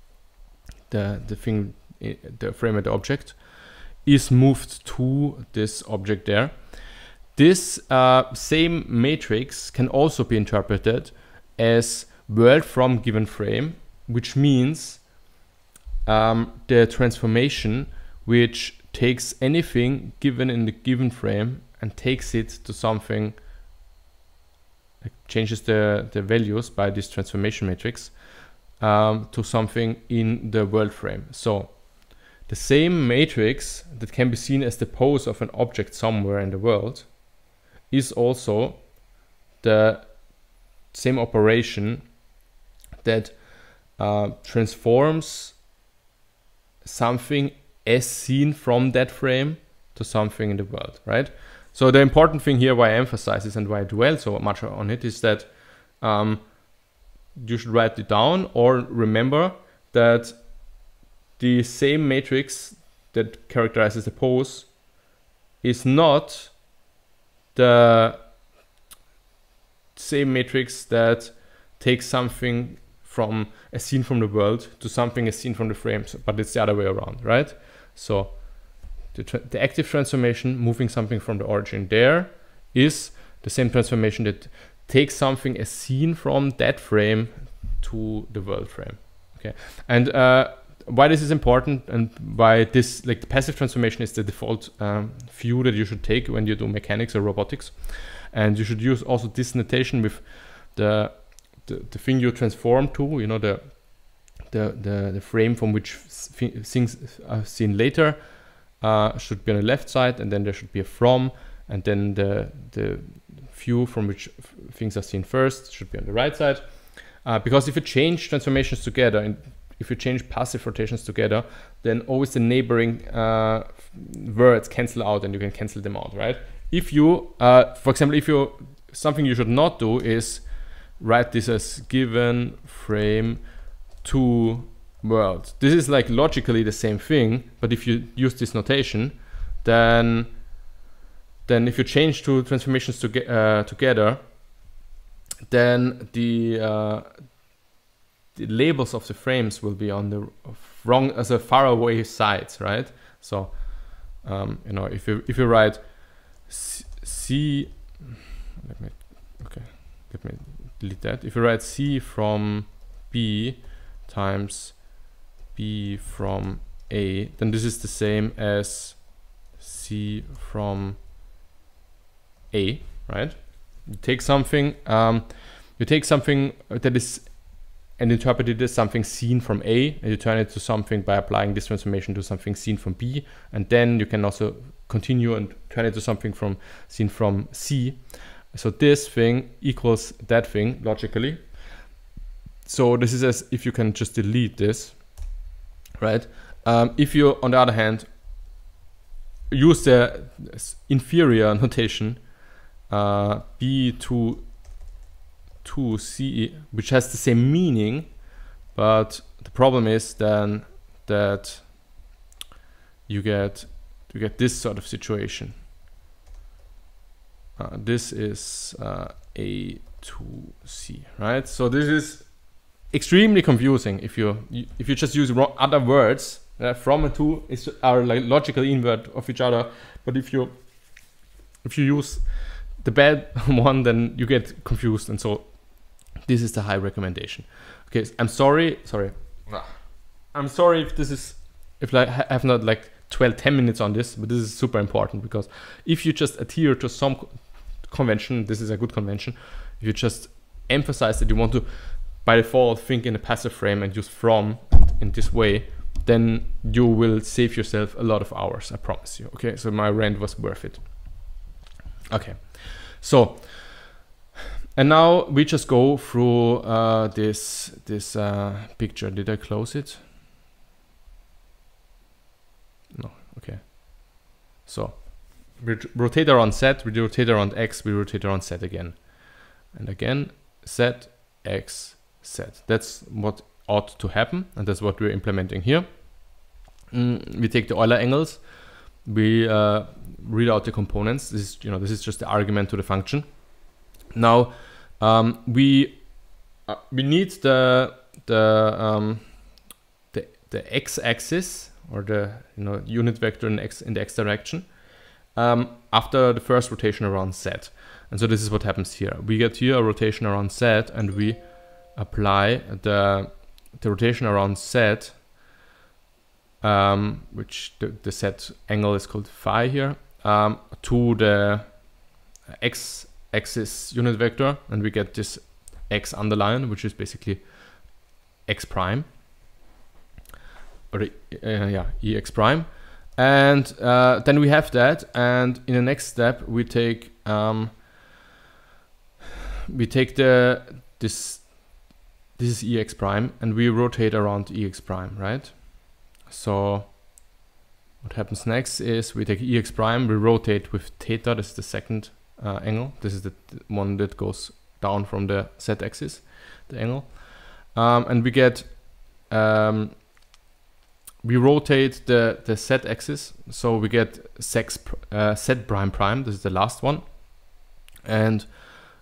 the the thing, the frame of the object, is moved to this object there. This uh, same matrix can also be interpreted as world from given frame, which means um, the transformation which takes anything given in the given frame and takes it to something, like changes the, the values by this transformation matrix um, to something in the world frame. So the same matrix that can be seen as the pose of an object somewhere in the world is also the same operation that uh, transforms something as seen from that frame to something in the world, right? So the important thing here, why I emphasize this and why I dwell so much on it, is that um, you should write it down or remember that the same matrix that characterizes the pose is not the same matrix that takes something from as seen from the world to something as seen from the frames, but it's the other way around, right? So the, the active transformation, moving something from the origin there, is the same transformation that takes something as seen from that frame to the world frame. Okay, and uh, why this is important and why this, like the passive transformation is the default um, view that you should take when you do mechanics or robotics, and you should use also this notation with the the, the thing you transform to, you know, the the the, the frame from which things are seen later uh, should be on the left side, and then there should be a from, and then the the view from which things are seen first should be on the right side. Uh, because if you change transformations together, and if you change passive rotations together, then always the neighboring uh, words cancel out, and you can cancel them out, right? If you, uh, for example, if you, something you should not do is write this as given frame to world. This is like logically the same thing, but if you use this notation, then then if you change two transformations to get, uh, together, then the uh, the labels of the frames will be on the wrong, as a far away sides, right? So um, you know, if you if you write c, c let me okay let me delete that. If you write c from b times b from a, then this is the same as c from a, right? You take something, um, you take something that is and interpret it as something seen from A, and you turn it to something by applying this transformation to something seen from B, and then you can also continue and turn it to something from seen from C. So this thing equals that thing logically. So this is as if you can just delete this, right? Um, if you, on the other hand, use the inferior notation, uh, B to to C, which has the same meaning, but the problem is then that you get you get this sort of situation. Uh, this is uh, A to C, right? So this is extremely confusing if you if you just use wrong other words. Uh, from and to is are like logical invert of each other, but if you if you use the bad one, then you get confused, and so this is the high recommendation. Okay, I'm sorry, sorry. I'm sorry if this is, if I have not like twelve, ten minutes on this, but this is super important, because if you just adhere to some convention, this is a good convention. If you just emphasize that you want to, by default, think in a passive frame and use from in this way, then you will save yourself a lot of hours, I promise you. Okay, so my rant was worth it. Okay, so, and now we just go through uh, this this uh, picture. Did I close it? No. Okay. So we rotate around Z, we rotate around X, we rotate around Z again, and again Z, X, Z. That's what ought to happen, and that's what we're implementing here. Mm, we take the Euler angles. We uh, read out the components. This is, you know, this is just the argument to the function. Now um, we uh, we need the the um, the the x-axis, or the, you know, unit vector in x in the x direction um, after the first rotation around Z. And so this is what happens here. We get here a rotation around Z, and we apply the the rotation around Z, um, which the, the Z angle is called phi here, um, to the x-axis unit vector, and we get this x underline, which is basically x prime, or uh, yeah, ex prime. And uh, then we have that, and in the next step we take um, we take the this this is ex prime, and we rotate around ex prime, right? So what happens next is we take ex prime, we rotate with theta. This is the second uh, angle. This is the one that goes down from the z-axis, the angle, um, and we get um, we rotate the the z-axis, so we get sex uh, z prime prime. This is the last one, and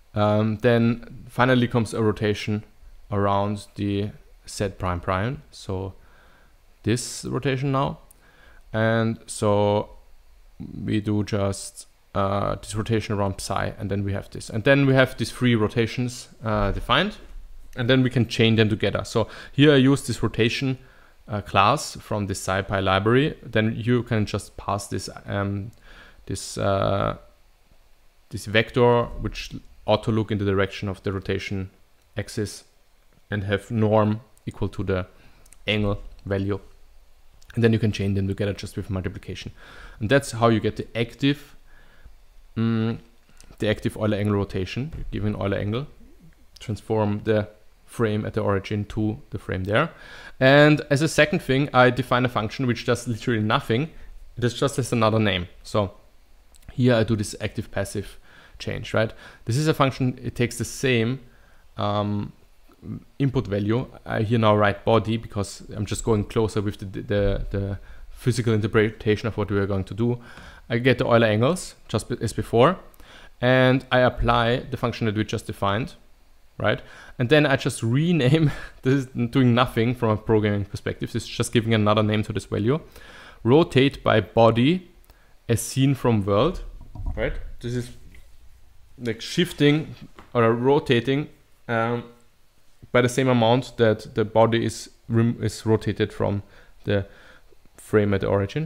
Um, then finally comes a rotation around the Z prime prime. So this rotation now. And so we do just uh, this rotation around psi, and then we have this. And then we have these three rotations uh, defined, and then we can chain them together. So here I use this rotation uh, class from the SciPy library. Then you can just pass this um, this uh, this vector, which ought to look in the direction of the rotation axis and have norm equal to the angle value. And then you can chain them together just with multiplication. And that's how you get the active um, the active Euler angle rotation. You give an Euler angle, transform the frame at the origin to the frame there. And as a second thing, I define a function which does literally nothing. It is just as another name. So here I do this active passive change, right? This is a function, it takes the same um, input value. I here now write body because I'm just going closer with the, the, the physical interpretation of what we are going to do. I get the Euler angles just as before, and I apply the function that we just defined, right? And then I just rename, this is doing nothing from a programming perspective, this is just giving another name to this value. Rotate by body as seen from world, right? This is like shifting or rotating um, by the same amount that the body is is rotated from the frame at the origin.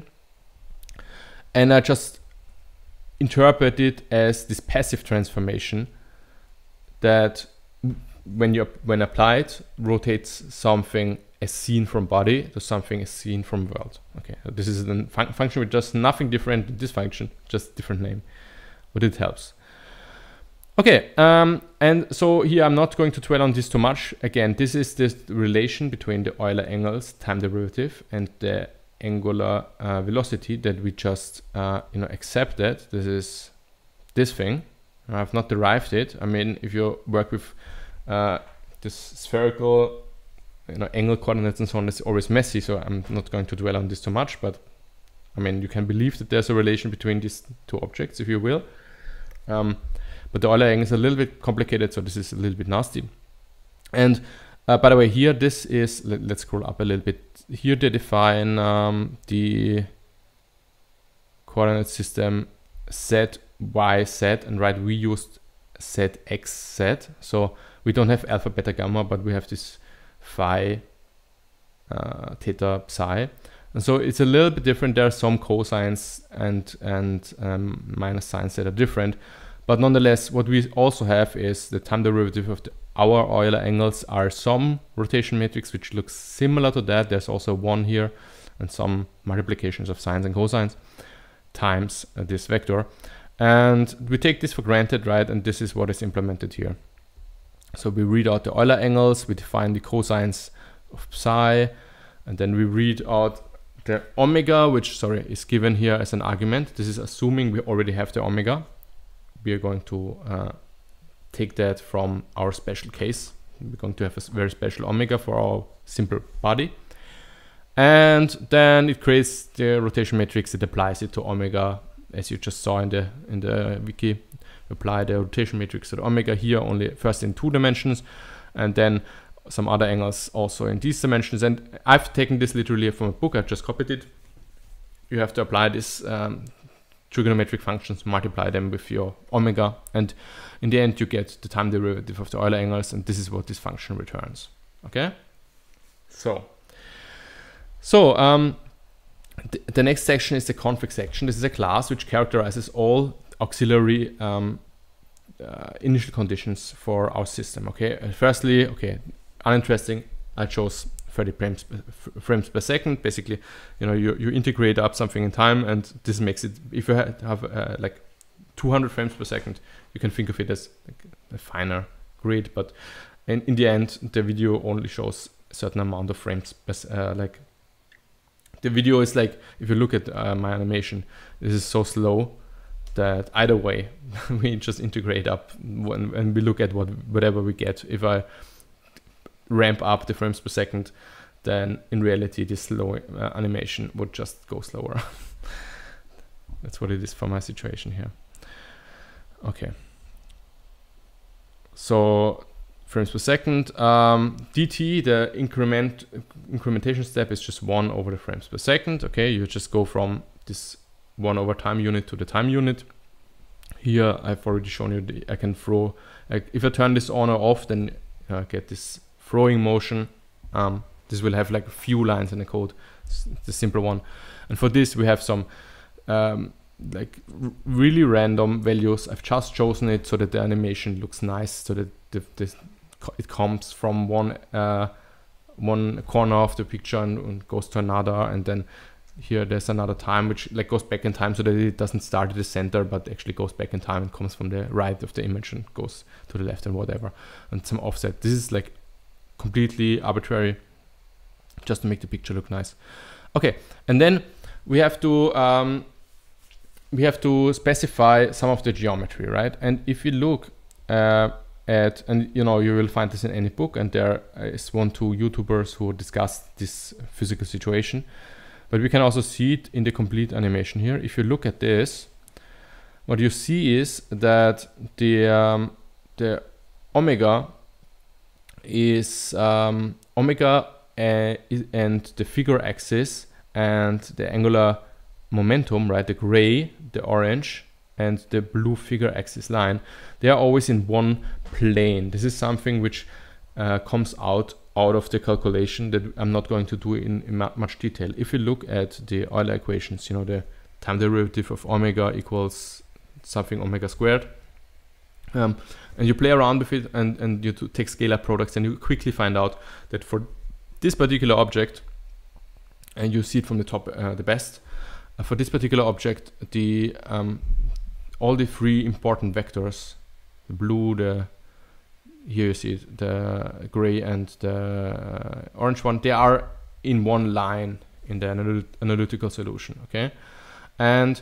And I just interpret it as this passive transformation that when you when applied rotates something as seen from body to something as seen from world. Okay, so this is a fun function with just nothing different than this function, just different name, but it helps. Okay, um, and so here I'm not going to dwell on this too much. Again, this is this relation between the Euler angles time derivative and the angular uh, velocity that we just uh, you know accepted. This is this thing. I've not derived it. I mean, if you work with uh, this spherical you know angle coordinates and so on, it's always messy. So I'm not going to dwell on this too much. But I mean, you can believe that there's a relation between these two objects, if you will. Um, But the Euler angle is a little bit complicated, so this is a little bit nasty. And uh, by the way, here this is, let, let's scroll up a little bit. Here they define um, the coordinate system Z, Y, Z, and right, we used Z, X, Z. So we don't have alpha, beta, gamma, but we have this phi, uh, theta, psi. And so it's a little bit different. There are some cosines and, and um, minus signs that are different. But nonetheless, what we also have is the time derivative of the, our Euler angles are some rotation matrix which looks similar to that. There's also one here and some multiplications of sines and cosines times uh, this vector. And we take this for granted, right? And this is what is implemented here. So we read out the Euler angles, we define the cosines of psi, and then we read out the omega, which, sorry, is given here as an argument. This is assuming we already have the omega. We are going to uh, take that from our special case. We're going to have a very special omega for our simple body. And then it creates the rotation matrix. It applies it to omega, as you just saw in the in the wiki. Apply the rotation matrix to the omega here, only first in two dimensions, and then some other angles also in these dimensions. And I've taken this literally from a book. I just copied it. You have to apply this um, trigonometric functions, multiply them with your omega, and in the end you get the time derivative of the Euler angles, and this is what this function returns. Okay, so so um, th the next section is the config section. This is a class which characterizes all auxiliary um, uh, initial conditions for our system. Okay, uh, firstly, okay, uninteresting, I chose thirty frames, frames per second. Basically, you know, you, you integrate up something in time, and this makes it, if you have uh, like two hundred frames per second, you can think of it as like a finer grid, but in, in the end, the video only shows a certain amount of frames per uh, like the video is like, if you look at uh, my animation, this is so slow that either way, we just integrate up when, and we look at what whatever we get. If I ramp up the frames per second, then in reality this slow uh, animation would just go slower. That's what it is for my situation here. Okay. so frames per second. Um, D T, the increment incrementation step, is just one over the frames per second. Okay, you just go from this one over time unit to the time unit. Here I've already shown you the, I can throw, like if I turn this on or off, then I uh, get this throwing motion. Um, this will have like a few lines in the code. It's the simple one. And for this we have some um, like really random values. I've just chosen it so that the animation looks nice, so that the, the, it comes from one uh, one corner of the picture and, and goes to another, and then here there's another time which like goes back in time, so that it doesn't start at the center but actually goes back in time and comes from the right of the image and goes to the left and whatever, and some offset. This is like completely arbitrary, just to make the picture look nice. Okay, and then we have to um, we have to specify some of the geometry, right? And if you look uh, at, and you know, you will find this in any book, and there is one two YouTubers who discuss this physical situation. But we can also see it in the complete animation here. If you look at this, what you see is that the um, the omega is um, omega uh, is, and the figure axis and the angular momentum, right? The gray, the orange, and the blue figure axis line, they are always in one plane. This is something which uh, comes out out of the calculation that I'm not going to do in, in much detail. If you look at the Euler equations, you know, the time derivative of omega equals something omega squared, um, and you play around with it, and, and you take scalar products, and you quickly find out that for this particular object, and you see it from the top uh, the best, uh, for this particular object, the um, all the three important vectors, the blue, the here you see it, the gray and the orange one, they are in one line in the analy analytical solution, okay? And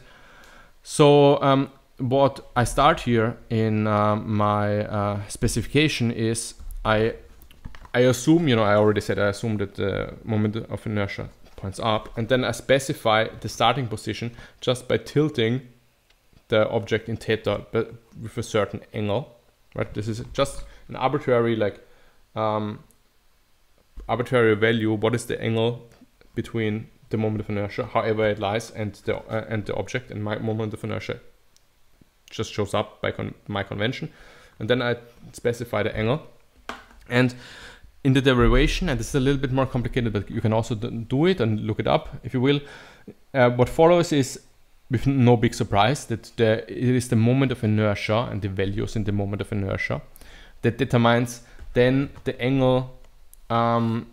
so um, what I start here in uh, my uh, specification is I I assume, you know, I already said I assume that the moment of inertia points up, and then I specify the starting position just by tilting the object in theta but with a certain angle, right? This is just an arbitrary like um, arbitrary value. What is the angle between the moment of inertia, however it lies, and the uh, and the object, and my moment of inertia just shows up by con my convention, and then I specify the angle. And in the derivation, and this is a little bit more complicated, but you can also do it and look it up if you will. Uh, what follows is, with no big surprise, that the, it is the moment of inertia and the values in the moment of inertia that determines then the angle um,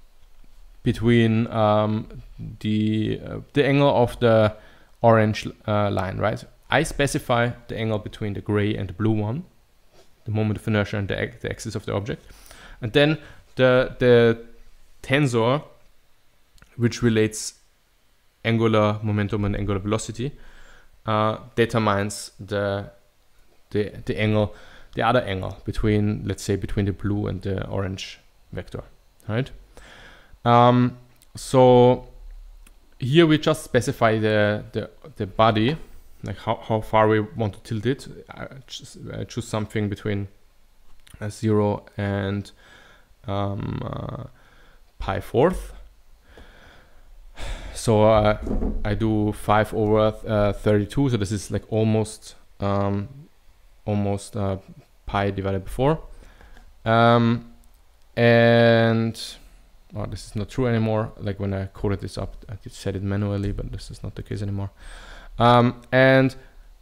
between um, the uh, the angle of the orange uh, line, right? I specify the angle between the gray and the blue one, the moment of inertia and the, the axis of the object, and then the the tensor, which relates angular momentum and angular velocity, uh, determines the the the angle. The other angle between, let's say, between the blue and the orange vector, right? Um, so here we just specify the, the, the body, like how, how far we want to tilt it. I just, I choose something between uh, zero and um, uh, pi fourth. So uh, I do five over uh, thirty-two, so this is like almost um, almost uh, pi divided by four, um, and oh, this is not true anymore. Like when I coded this up, I did set it manually, but this is not the case anymore. Um, and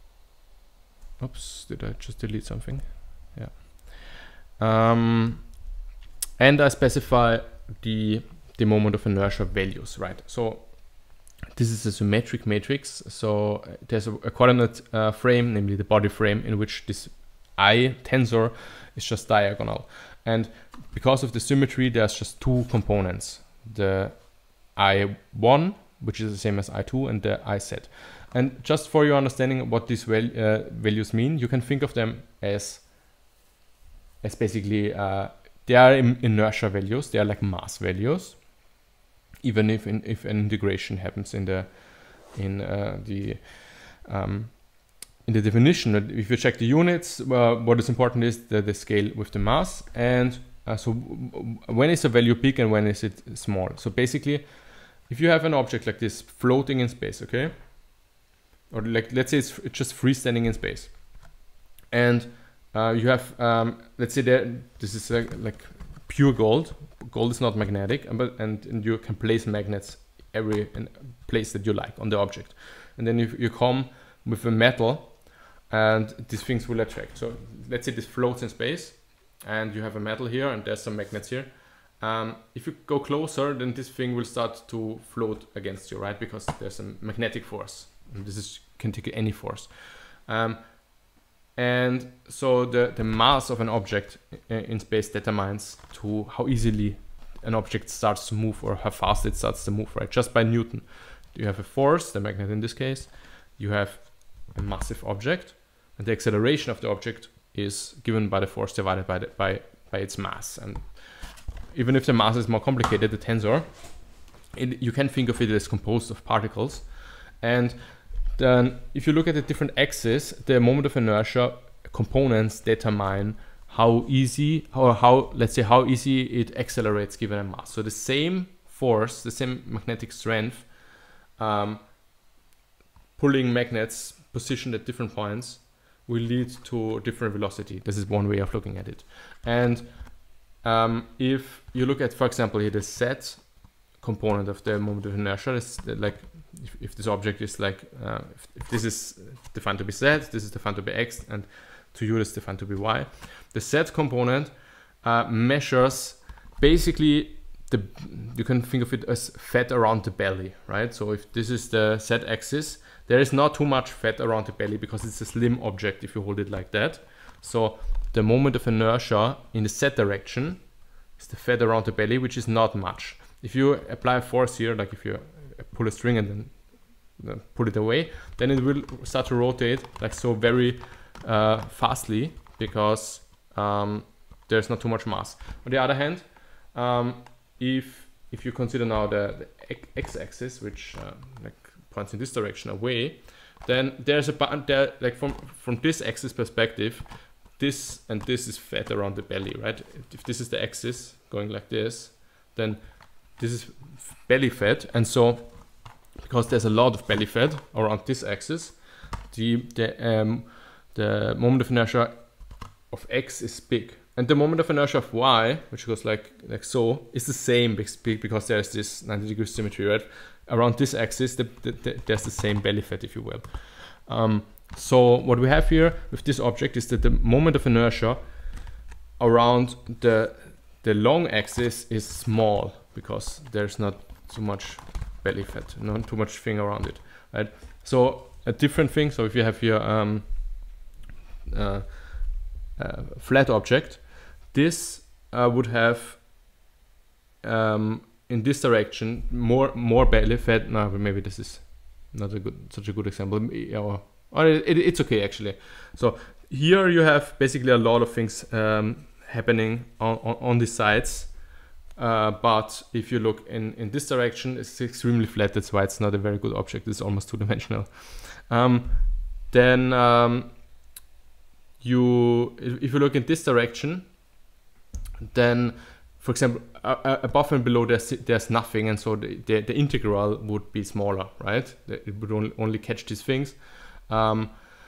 oops, did I just delete something? Yeah. Um, and I specify the the moment of inertia values, right? So this is a symmetric matrix. So there's a, a coordinate uh, frame, namely the body frame, in which this I tensor is just diagonal. And because of the symmetry, there's just two components, the I one, which is the same as I two, and the I Z. And just for your understanding what these val uh, values mean, you can think of them as, as basically, uh, they are inertia values, they are like mass values, even if in, if an integration happens in the in uh, the um, in the definition, if you check the units, uh, what is important is that the scale with the mass, and uh, so when is a value big and when is it small. So basically, if you have an object like this floating in space, okay, or like let's say it's, it's just freestanding in space, and uh, you have um, let's say there this is uh, like pure gold. Gold is not magnetic, but and, and you can place magnets every place that you like on the object, and then if you come with a metal, and these things will attract. So let's say this floats in space, and you have a metal here, and there's some magnets here. Um, if you go closer, then this thing will start to float against you, right? Because there's a magnetic force. And this is can take any force. Um, and so the, the mass of an object in space determines to how easily an object starts to move or how fast it starts to move, right? Just by Newton. You have a force, the magnet in this case. You have a massive object, and the acceleration of the object is given by the force divided by, the, by, by its mass. And even if the mass is more complicated, the tensor, it, you can think of it as composed of particles. And then if you look at the different axes, the moment of inertia components determine how easy, or how, let's say, how easy it accelerates given a mass. So the same force, the same magnetic strength, um, pulling magnets positioned at different points will lead to different velocity. This is one way of looking at it. And um, if you look at, for example, here the Z component of the moment of inertia, is like if, if this object is like, uh, if, if this is defined to be Z, this is defined to be X, and to you this is defined to be Y. The Z component uh, measures basically the, you can think of it as fat around the belly, right? So if this is the Z axis, there is not too much fat around the belly because it's a slim object if you hold it like that. So the moment of inertia in the Z direction is the fat around the belly, which is not much. If you apply a force here, like if you pull a string and then pull it away, then it will start to rotate like so very uh, fastly because um, there's not too much mass. On the other hand, um, if if you consider now the, the x-axis, which uh, like points in this direction away, then there's a button there, like from from this axis perspective, this and this is fat around the belly, right? If this is the axis going like this, then this is belly fat, and so because there's a lot of belly fat around this axis, the the um, the moment of inertia of x is big, and the moment of inertia of y, which goes like like so, is the same because there's this ninety degree symmetry, right? Around this axis, the, the, the, there's the same belly fat, if you will. Um, so what we have here with this object is that the moment of inertia around the the long axis is small because there's not too much belly fat, not too much thing around it, right? So a different thing. So if you have here um, uh, a flat object, this uh, would have um, in this direction more more belly fat. No, but maybe this is not a good such a good example. Or, or it, it, it's okay actually. So here you have basically a lot of things um, happening on, on, on the sides. Uh, but if you look in, in this direction, it's extremely flat. That's why it's not a very good object. It's almost two-dimensional. Um, then um, you, if you look in this direction, then, for example, uh, above and below there's there's nothing, and so the, the, the integral would be smaller, right? It would only, only catch these things. Um,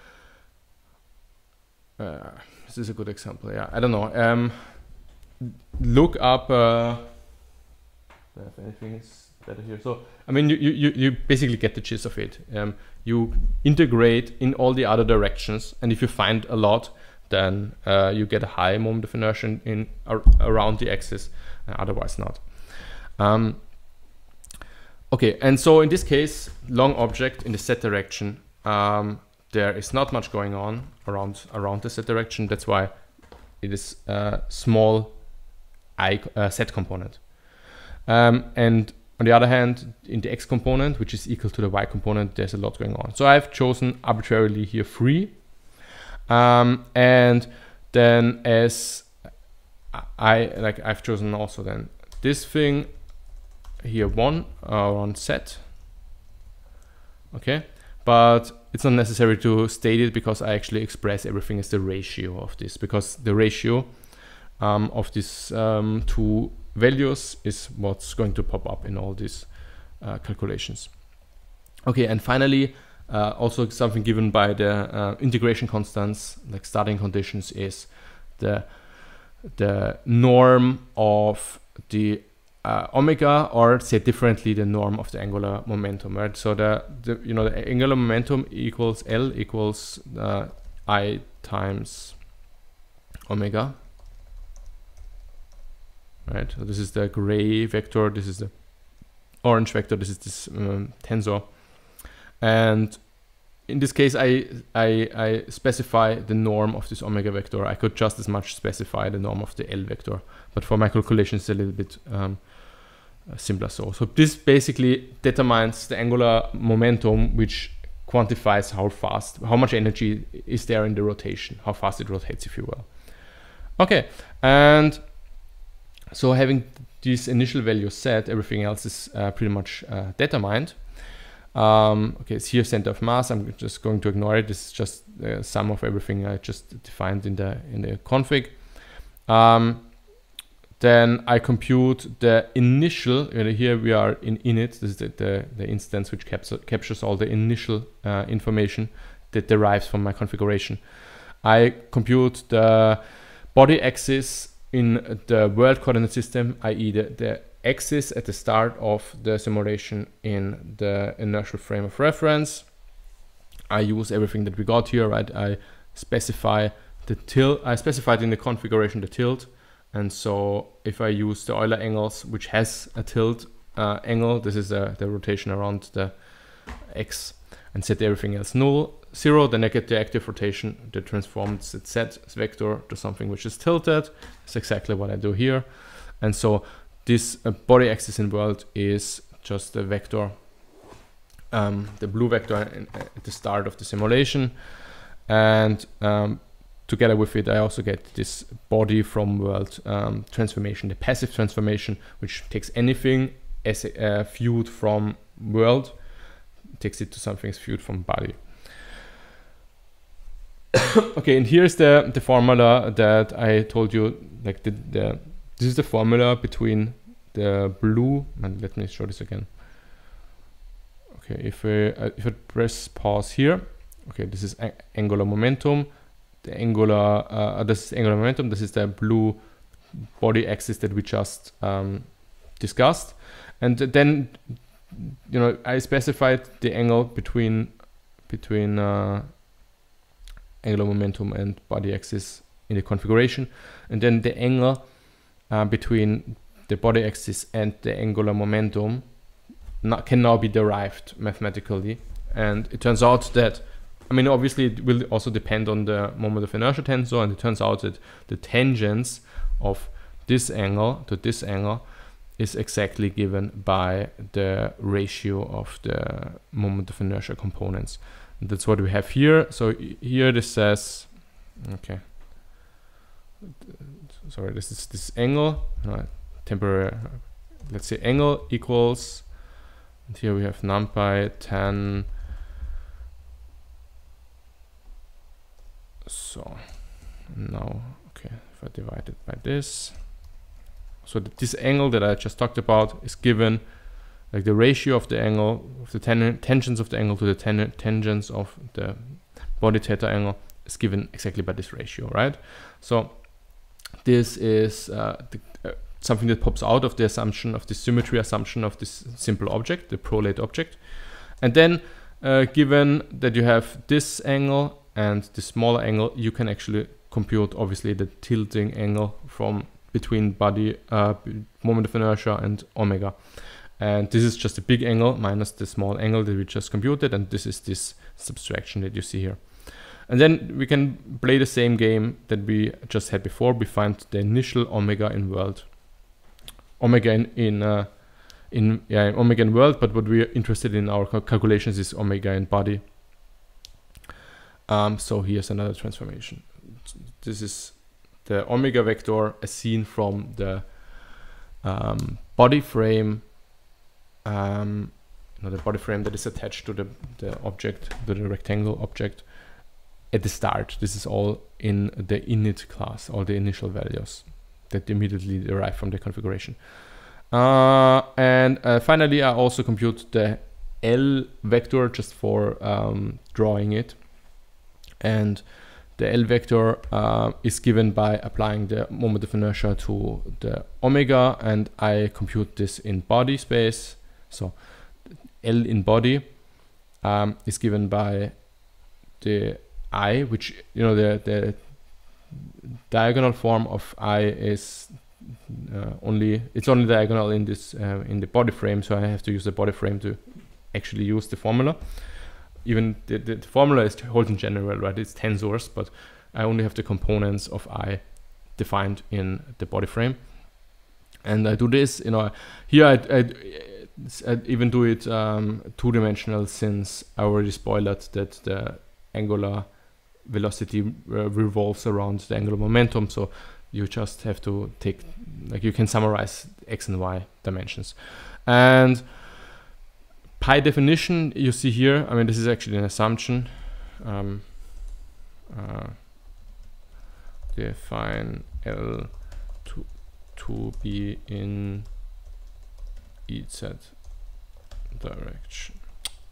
uh, this is a good example. Yeah, I don't know. Um, look up uh, if anything is better here. So I mean you, you, you basically get the gist of it. Um, you integrate in all the other directions, and if you find a lot, then uh, you get a high moment of inertia in, in ar around the axis, uh, otherwise not. Um, okay, and so in this case, long object in the Z direction, um, there is not much going on around around the Z direction. That's why it is a small I, uh, Z component. Um, and on the other hand, in the X component, which is equal to the Y component, there's a lot going on. So I've chosen arbitrarily here three. Um, and then as I, like I've chosen also then this thing here one uh, on Z. Okay. but it's not necessary to state it because I actually express everything as the ratio of this, because the ratio um, of these um, two values is what's going to pop up in all these uh, calculations. Okay, and finally, uh, also something given by the uh, integration constants, like starting conditions, is the the norm of the uh, omega, or say differently, the norm of the angular momentum, right? So the, the you know the angular momentum equals L equals uh, I times omega, right? So this is the gray vector, this is the orange vector, this is this um, tensor, and in this case, I, I, I specify the norm of this omega vector. I could just as much specify the norm of the L vector, but for my calculations, it's a little bit um, simpler. So, so this basically determines the angular momentum, which quantifies how fast, how much energy is there in the rotation, how fast it rotates, if you will. Okay, and so having these initial values set, everything else is uh, pretty much uh, determined. Um, okay, it's here center of mass. I'm just going to ignore it. This is just the sum of everything I just defined in the in the config. Um, then I compute the initial. You know, here we are in init. This is the the, the instance which capture, captures all the initial uh, information that derives from my configuration. I compute the body axis in the world coordinate system, that is the the axis at the start of the simulation in the inertial frame of reference. I use everything that we got here, right? I specify the tilt, I specified in the configuration the tilt. And so if I use the Euler angles, which has a tilt uh, angle, this is uh, the rotation around the X, and set everything else null, zero, then I get the active rotation that transforms the Z vector to something which is tilted. That's exactly what I do here. And so this uh, body axis in world is just the vector, um, the blue vector in, uh, at the start of the simulation. And um, together with it, I also get this body from world um, transformation, the passive transformation, which takes anything as uh, viewed from world, takes it to something viewed from body. Okay, and here's the, the formula that I told you, like the, the this is the formula between the blue, and let me show this again. Okay, if I, uh, if I press pause here, okay, this is angular momentum. The angular, uh, this is angular momentum. This is the blue body axis that we just um, discussed. And then, you know, I specified the angle between between uh, angular momentum and body axis in the configuration, and then the angle Uh, between the body axis and the angular momentum not, can now be derived mathematically. And it turns out that, I mean, obviously it will also depend on the moment of inertia tensor, and it turns out that the tangents of this angle to this angle is exactly given by the ratio of the moment of inertia components. And that's what we have here. So here this says, okay, sorry, this is this angle, no, temporary, let's say angle equals, and here we have numpy ten. So now, okay, if I divide it by this, so that this angle that I just talked about is given, like the ratio of the angle, of the ten tangents of the angle to the ten tangents of the body theta angle is given exactly by this ratio, right? So this is uh, the, uh, something that pops out of the assumption of the symmetry assumption of this simple object, the prolate object. And then uh, given that you have this angle and the smaller angle, you can actually compute obviously the tilting angle from between body, uh, moment of inertia and omega. And this is just a big angle minus the small angle that we just computed, and this is this subtraction that you see here. And then we can play the same game that we just had before. We find the initial omega in world, omega in in, uh, in yeah omega in world. But what we're interested in our calculations is omega in body. Um, so here's another transformation. This is the omega vector as seen from the um, body frame um, know, the body frame that is attached to the, the object, to the rectangle object at the start. This is all in the init class, all the initial values that immediately derive from the configuration. Uh, and uh, finally, I also compute the L vector just for um, drawing it. And the L vector uh, is given by applying the moment of inertia to the omega, and I compute this in body space. So L in body um, is given by the I, which, you know, the, the diagonal form of I is uh, only, it's only diagonal in this, uh, in the body frame. So I have to use the body frame to actually use the formula. Even the, the, the formula is holds in general, right? It's tensors, but I only have the components of I defined in the body frame. And I do this, you know, here I, I, I even do it um, two-dimensional, since I already spoiled that the angular velocity uh, revolves around the angular momentum. So you just have to take, like, you can summarize X and Y dimensions. And pi definition you see here, I mean, this is actually an assumption. Um, uh, define L to, to be in E Z direction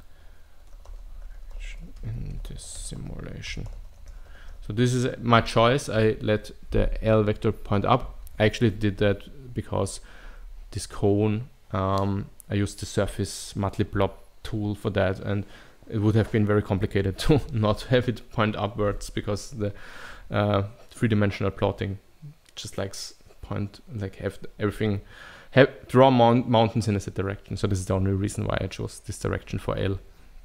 in this simulation. So this is my choice. I let the L vector point up. I actually did that because this cone, um, I used the surface matplotlib tool for that, and it would have been very complicated to not have it point upwards, because the uh, three-dimensional plotting just likes point, like have everything, have draw mount mountains in a set direction. So this is the only reason why I chose this direction for L.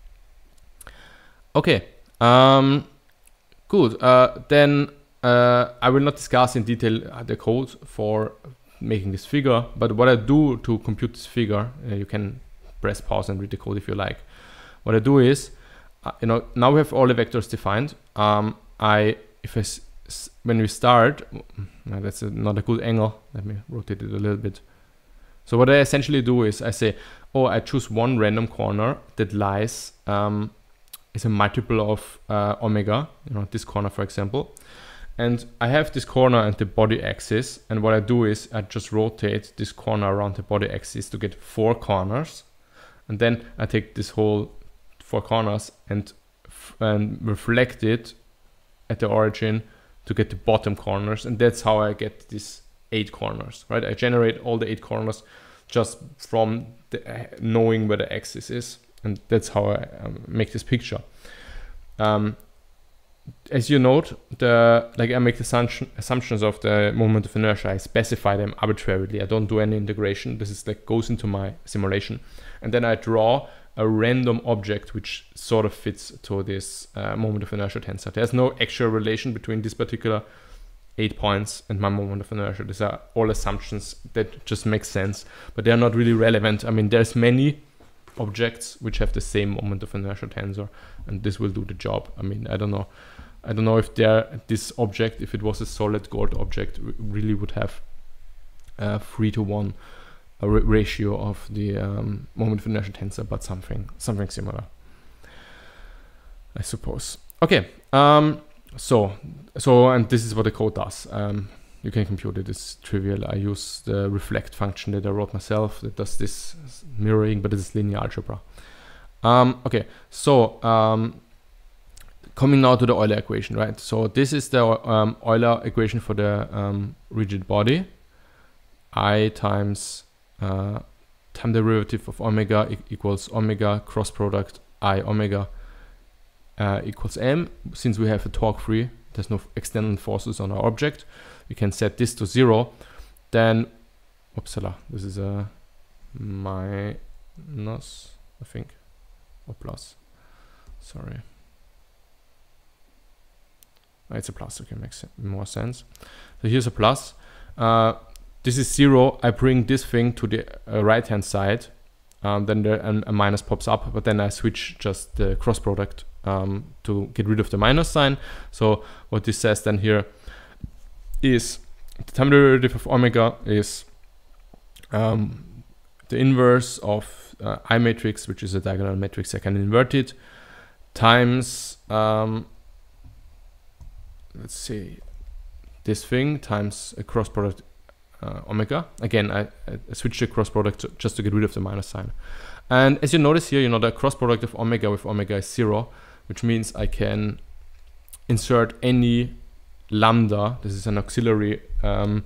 Okay, um, good. Uh, then uh, I will not discuss in detail the code for making this figure, but what I do to compute this figure, uh, you can press pause and read the code if you like. What I do is, uh, you know, now we have all the vectors defined. Um, I, if I, s s when we start, no, that's a, not a good angle. Let me rotate it a little bit. So what I essentially do is I say, oh, I choose one random corner that lies, um, is a multiple of uh, omega, you know, this corner, for example. And I have this corner and the body axis, and what I do is I just rotate this corner around the body axis to get four corners, and then I take this whole four corners and, f and reflect it at the origin to get the bottom corners, and that's how I get these eight corners, right? I generate all the eight corners just from the, uh, knowing where the axis is, and that's how I um, make this picture. Um, As you note, the like I make the assumption, assumptions of the moment of inertia. I specify them arbitrarily. I don't do any integration. This is like goes into my simulation, and then I draw a random object which sort of fits to this uh, moment of inertia tensor. There's no actual relation between this particular eight points and my moment of inertia. These are all assumptions that just make sense, but they are not really relevant. I mean, there's many objects which have the same moment of inertia tensor, and this will do the job. I mean, I don't know. I don't know if there, this object, if it was a solid gold object, really would have a three to one a ratio of the um, moment of inertia tensor, but something something similar, I suppose. Okay, um, so so and this is what the code does. Um, you can compute it. It's trivial. I use the reflect function that I wrote myself that does this mirroring, but it is linear algebra. Um, okay, so. Um, Coming now to the Euler equation, right? So this is the um, Euler equation for the um, rigid body. I times uh, time derivative of omega e equals omega cross product I omega uh, equals m. Since we have a torque free, there's no external forces on our object. We can set this to zero. Then, upsala, this is a minus, I think, or plus. Sorry. It's a plus, okay, makes more sense. So here's a plus. Uh, this is zero. I bring this thing to the uh, right-hand side. Um, then there, a, a minus pops up, but then I switch just the cross product um, to get rid of the minus sign. So what this says then here is the time derivative of omega is um, the inverse of uh, I matrix, which is a diagonal matrix, I can invert it, times, um, let's see, this thing times a cross product uh, omega. Again, I, I switched the cross product to, just to get rid of the minus sign. And as you notice here, you know, the cross product of omega with omega is zero, which means I can insert any lambda. This is an auxiliary um,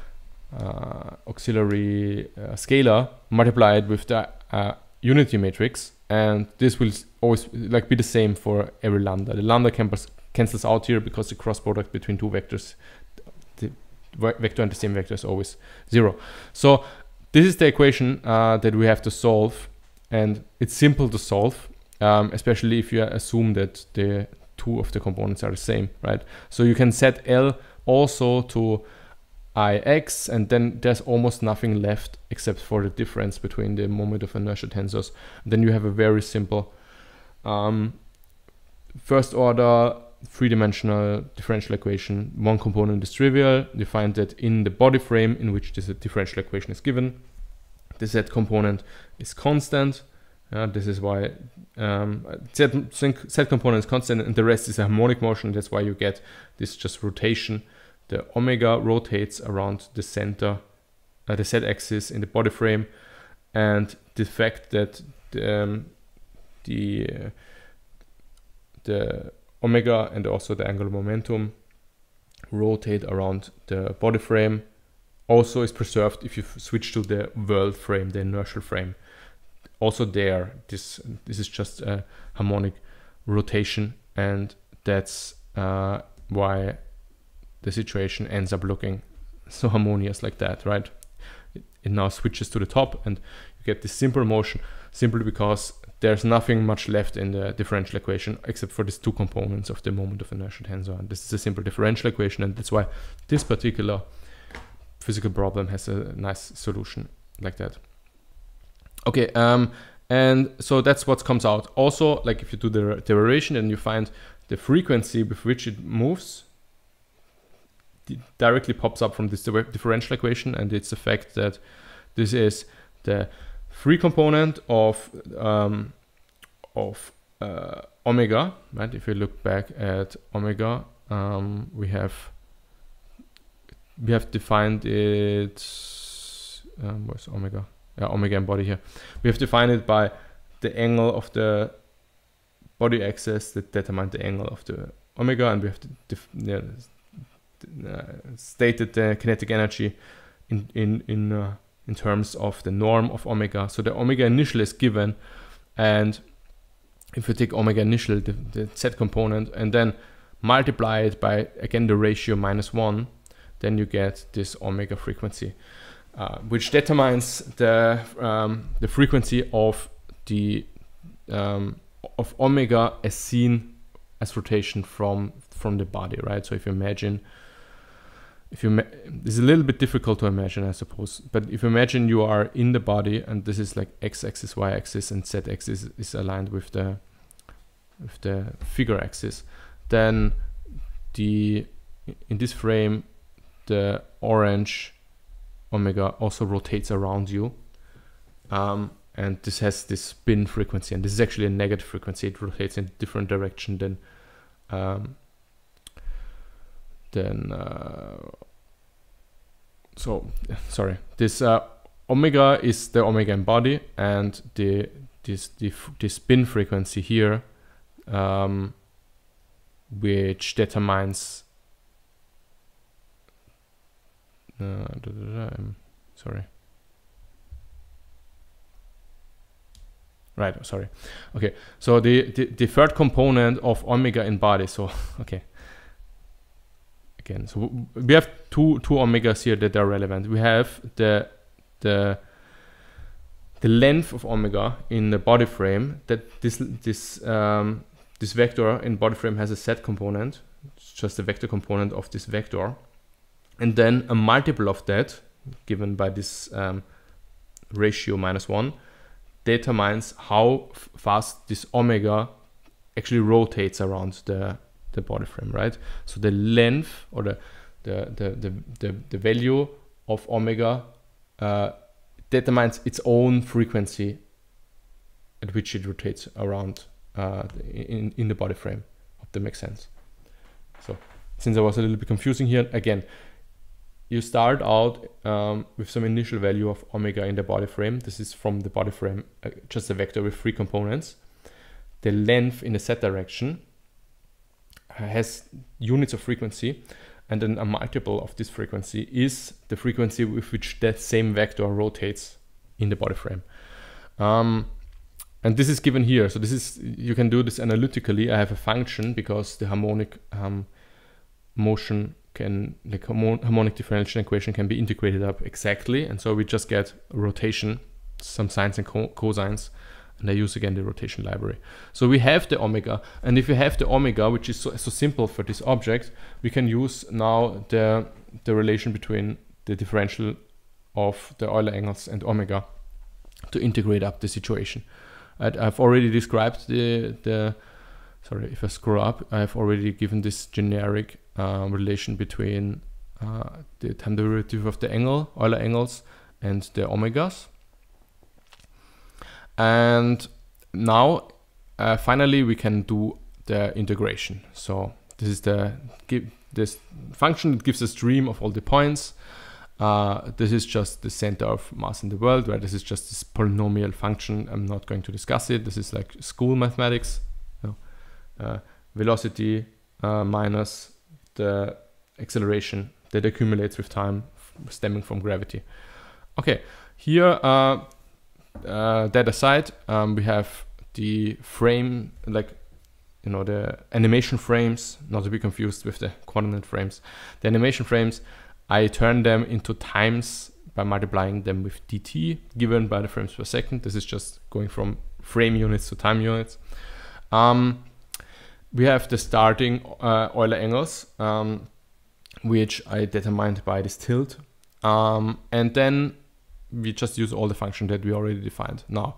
uh, auxiliary uh, scalar, multiply it with the uh, unity matrix, and this will always like be the same for every lambda. The lambda campus cancels out here because the cross product between two vectors, the vector and the same vector, is always zero. So this is the equation uh, that we have to solve, and it's simple to solve, um, especially if you assume that the two of the components are the same, right? So you can set L also to I X, and then there's almost nothing left except for the difference between the moment of inertia tensors. Then you have a very simple um, first order three-dimensional differential equation. One component is trivial. You find that in the body frame in which this differential equation is given, the Z component is constant. Uh, this is why um, Z, Z component is constant, and the rest is a harmonic motion. That's why you get this just rotation. The omega rotates around the center, uh, the Z-axis in the body frame, and the fact that the, um, the, uh, the omega and also the angular momentum rotate around the body frame also is preserved if you switch to the world frame, the inertial frame. Also there, this this is just a harmonic rotation, and that's uh, why the situation ends up looking so harmonious like that, right? It, it now switches to the top, and you get this simple motion simply because there's nothing much left in the differential equation except for these two components of the moment of inertia tensor. And this is a simple differential equation, and that's why this particular physical problem has a nice solution like that. Okay, um, and so that's what comes out. Also, like if you do the derivation and you find the frequency with which it moves, it directly pops up from this differential equation, and it's the fact that this is the free component of um, of uh, omega, right? If you look back at omega, um, we have we have defined it. Um, where's omega? Yeah, omega and body here. We have defined it by the angle of the body axis that determine the angle of the omega, and we have to def yeah, uh, stated the kinetic energy in in in uh, in terms of the norm of omega. So the omega initial is given, and if you take omega initial, the, the Z component, and then multiply it by again the ratio minus one, then you get this omega frequency. Uh, which determines the um, the frequency of the um, of omega as seen as rotation from from the body, right? So if you imagine, if you this is a little bit difficult to imagine, I suppose, but if you imagine you are in the body and this is like x-axis, y-axis, and z-axis is aligned with the with the figure axis, then the in this frame the orange omega also rotates around you, um, and this has this spin frequency, and this is actually a negative frequency. It rotates in a different direction than um, than uh, so sorry this uh, omega is the omega in body, and the this the, the spin frequency here um, which determines Uh, da, da, da, I'm sorry. Right, sorry. Okay, so the, the, the third component of omega in body. So, okay. Again, so we have two two omegas here that are relevant. We have the the the length of omega in the body frame. That this this um, this vector in body frame has a Z component. It's just a vector component of this vector. And then a multiple of that, given by this um, ratio minus one, determines how fast this omega actually rotates around the, the body frame, right? So the length or the, the, the, the, the, the value of omega uh, determines its own frequency at which it rotates around uh, in, in the body frame. Hope that makes sense. So since I was a little bit confusing here, again, you start out um, with some initial value of omega in the body frame. This is from the body frame, uh, just a vector with three components. The length in the z direction has units of frequency, and then a multiple of this frequency is the frequency with which that same vector rotates in the body frame. Um, and this is given here. So this is, you can do this analytically. I have a function because the harmonic um, motion can, the harmonic differential equation can be integrated up exactly. And so we just get rotation, some sines and co cosines, and I use again the rotation library. So we have the omega, and if we have the omega, which is so, so simple for this object, we can use now the, the relation between the differential of the Euler angles and omega to integrate up the situation. I'd, I've already described the, the, sorry, if I scroll up, I've already given this generic uh, relation between uh, the time derivative of the angle, Euler angles, and the omegas. And now, uh, finally, we can do the integration. So this is the give this function that gives a stream of all the points. Uh, this is just the center of mass in the world, where this is just this polynomial function. I'm not going to discuss it. This is like school mathematics. You know, uh, velocity uh, minus the acceleration that accumulates with time stemming from gravity. Okay, here. Uh, Uh, that aside, um, we have the frame, like, you know, the animation frames, not to be confused with the coordinate frames. The animation frames, I turn them into times by multiplying them with dt, given by the frames per second. This is just going from frame units to time units. Um, we have the starting uh, Euler angles, um, which I determined by this tilt. Um, and then we just use all the functions that we already defined. Now,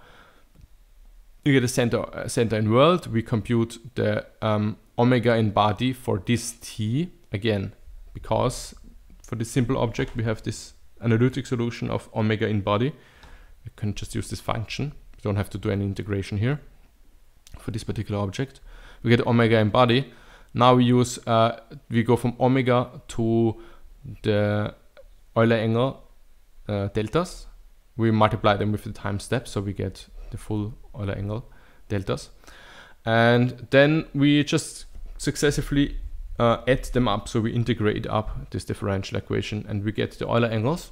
you get a center, uh, center in world. We compute the um, omega in body for this t, again, because for this simple object, we have this analytic solution of omega in body. We can just use this function. We don't have to do any integration here for this particular object. We get omega in body. Now we use, uh, we go from omega to the Euler angle Uh, deltas. We multiply them with the time step, so we get the full Euler angle deltas. And then we just successively uh, add them up, so we integrate up this differential equation and we get the Euler angles.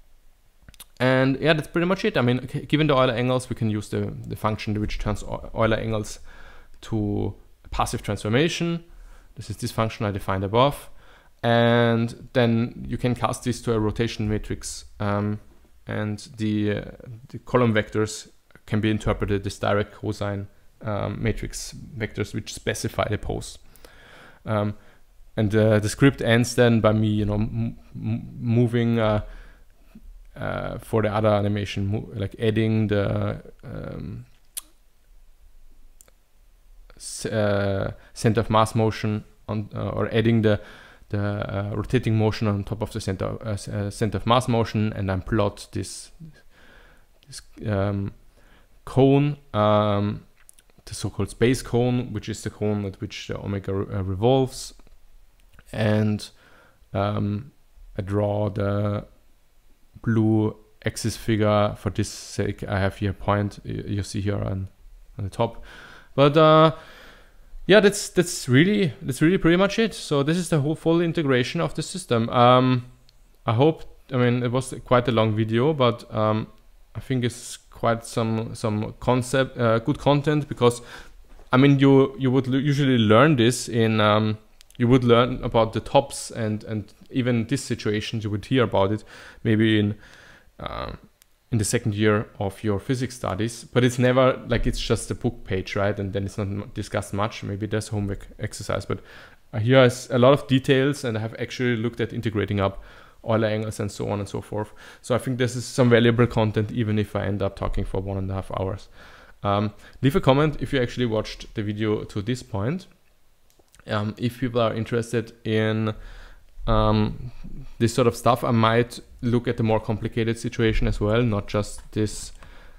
And yeah, that's pretty much it. I mean, given the Euler angles, we can use the, the function which turns Euler angles to a passive transformation. This is this function I defined above. And then you can cast this to a rotation matrix, um, and the, uh, the column vectors can be interpreted as direct cosine um, matrix vectors which specify the pose. Um, and uh, the script ends then by me, you know, m moving uh, uh, for the other animation, mo like adding the um, uh, center of mass motion on, uh, or adding the the uh, rotating motion on top of the center uh, uh, center of mass motion, and then plot this this um, cone, um, the so-called space cone, which is the cone at which the omega uh, revolves, and um, I draw the blue axis figure. For this sake, I have here a point you see here on on the top, but. Uh, Yeah, that's that's really that's really pretty much it. So this is the whole full integration of the system. Um, I hope. I mean, it was quite a long video, but um, I think it's quite some some concept, uh, good content, because I mean, you you would usually learn this in um, you would learn about the tops and and even this situation you would hear about it maybe in. Uh, in the second year of your physics studies, but it's never like it's just a book page, right? And then it's not discussed much. Maybe there's homework exercise, but here is a lot of details, and I have actually looked at integrating up Euler angles and so on and so forth. So I think this is some valuable content, even if I end up talking for one and a half hours. Um, leave a comment if you actually watched the video to this point. Um, if people are interested in um, this sort of stuff, I might look at the more complicated situation as well, not just this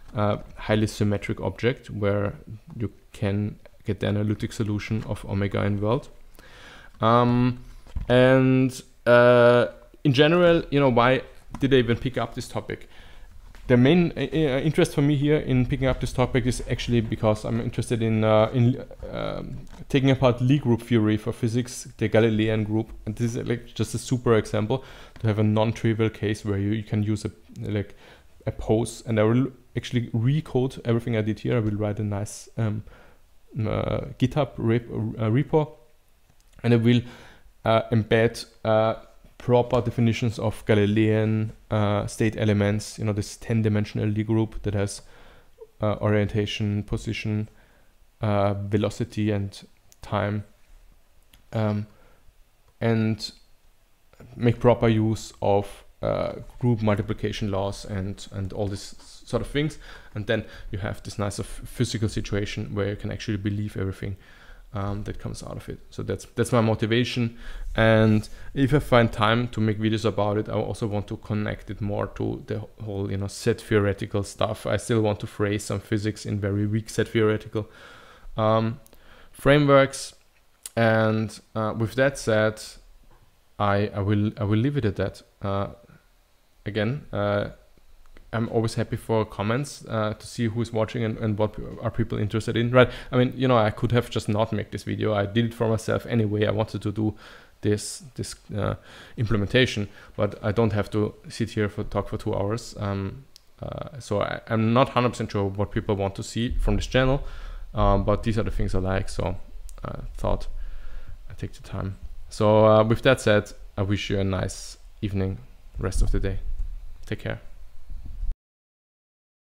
uh, highly symmetric object where you can get the analytic solution of omega in world. Um, and uh, in general, you know, why did I even pick up this topic? The main uh, interest for me here in picking up this topic is actually because I'm interested in uh, in um, taking apart Lie group theory for physics, the Galilean group, and this is like just a super example to have a non-trivial case where you, you can use a like a pose, and I will actually recode everything I did here. I will write a nice um, uh, GitHub rep uh, repo, and I will uh, embed uh, proper definitions of Galilean uh, state elements, you know, this ten-dimensional Lie group that has uh, orientation, position, uh, velocity, and time, um, and make proper use of uh, group multiplication laws and, and all these sort of things. And then you have this nice of physical situation where you can actually believe everything Um, that comes out of it. So that's that's my motivation, and if I find time to make videos about it, I also want to connect it more to the whole, you know, set theoretical stuff. I still want to phrase some physics in very weak set theoretical um, frameworks. And uh, with that said, I I will I will leave it at that. Uh, again. Uh, I'm always happy for comments uh, to see who's watching and, and what are people interested in, right? I mean, you know, I could have just not make this video. I did it for myself anyway. I wanted to do this this uh, implementation, but I don't have to sit here for talk for two hours. Um, uh, so I, I'm not one hundred percent sure what people want to see from this channel, um, but these are the things I like. So I thought I'd take the time. So uh, with that said, I wish you a nice evening, rest of the day. Take care.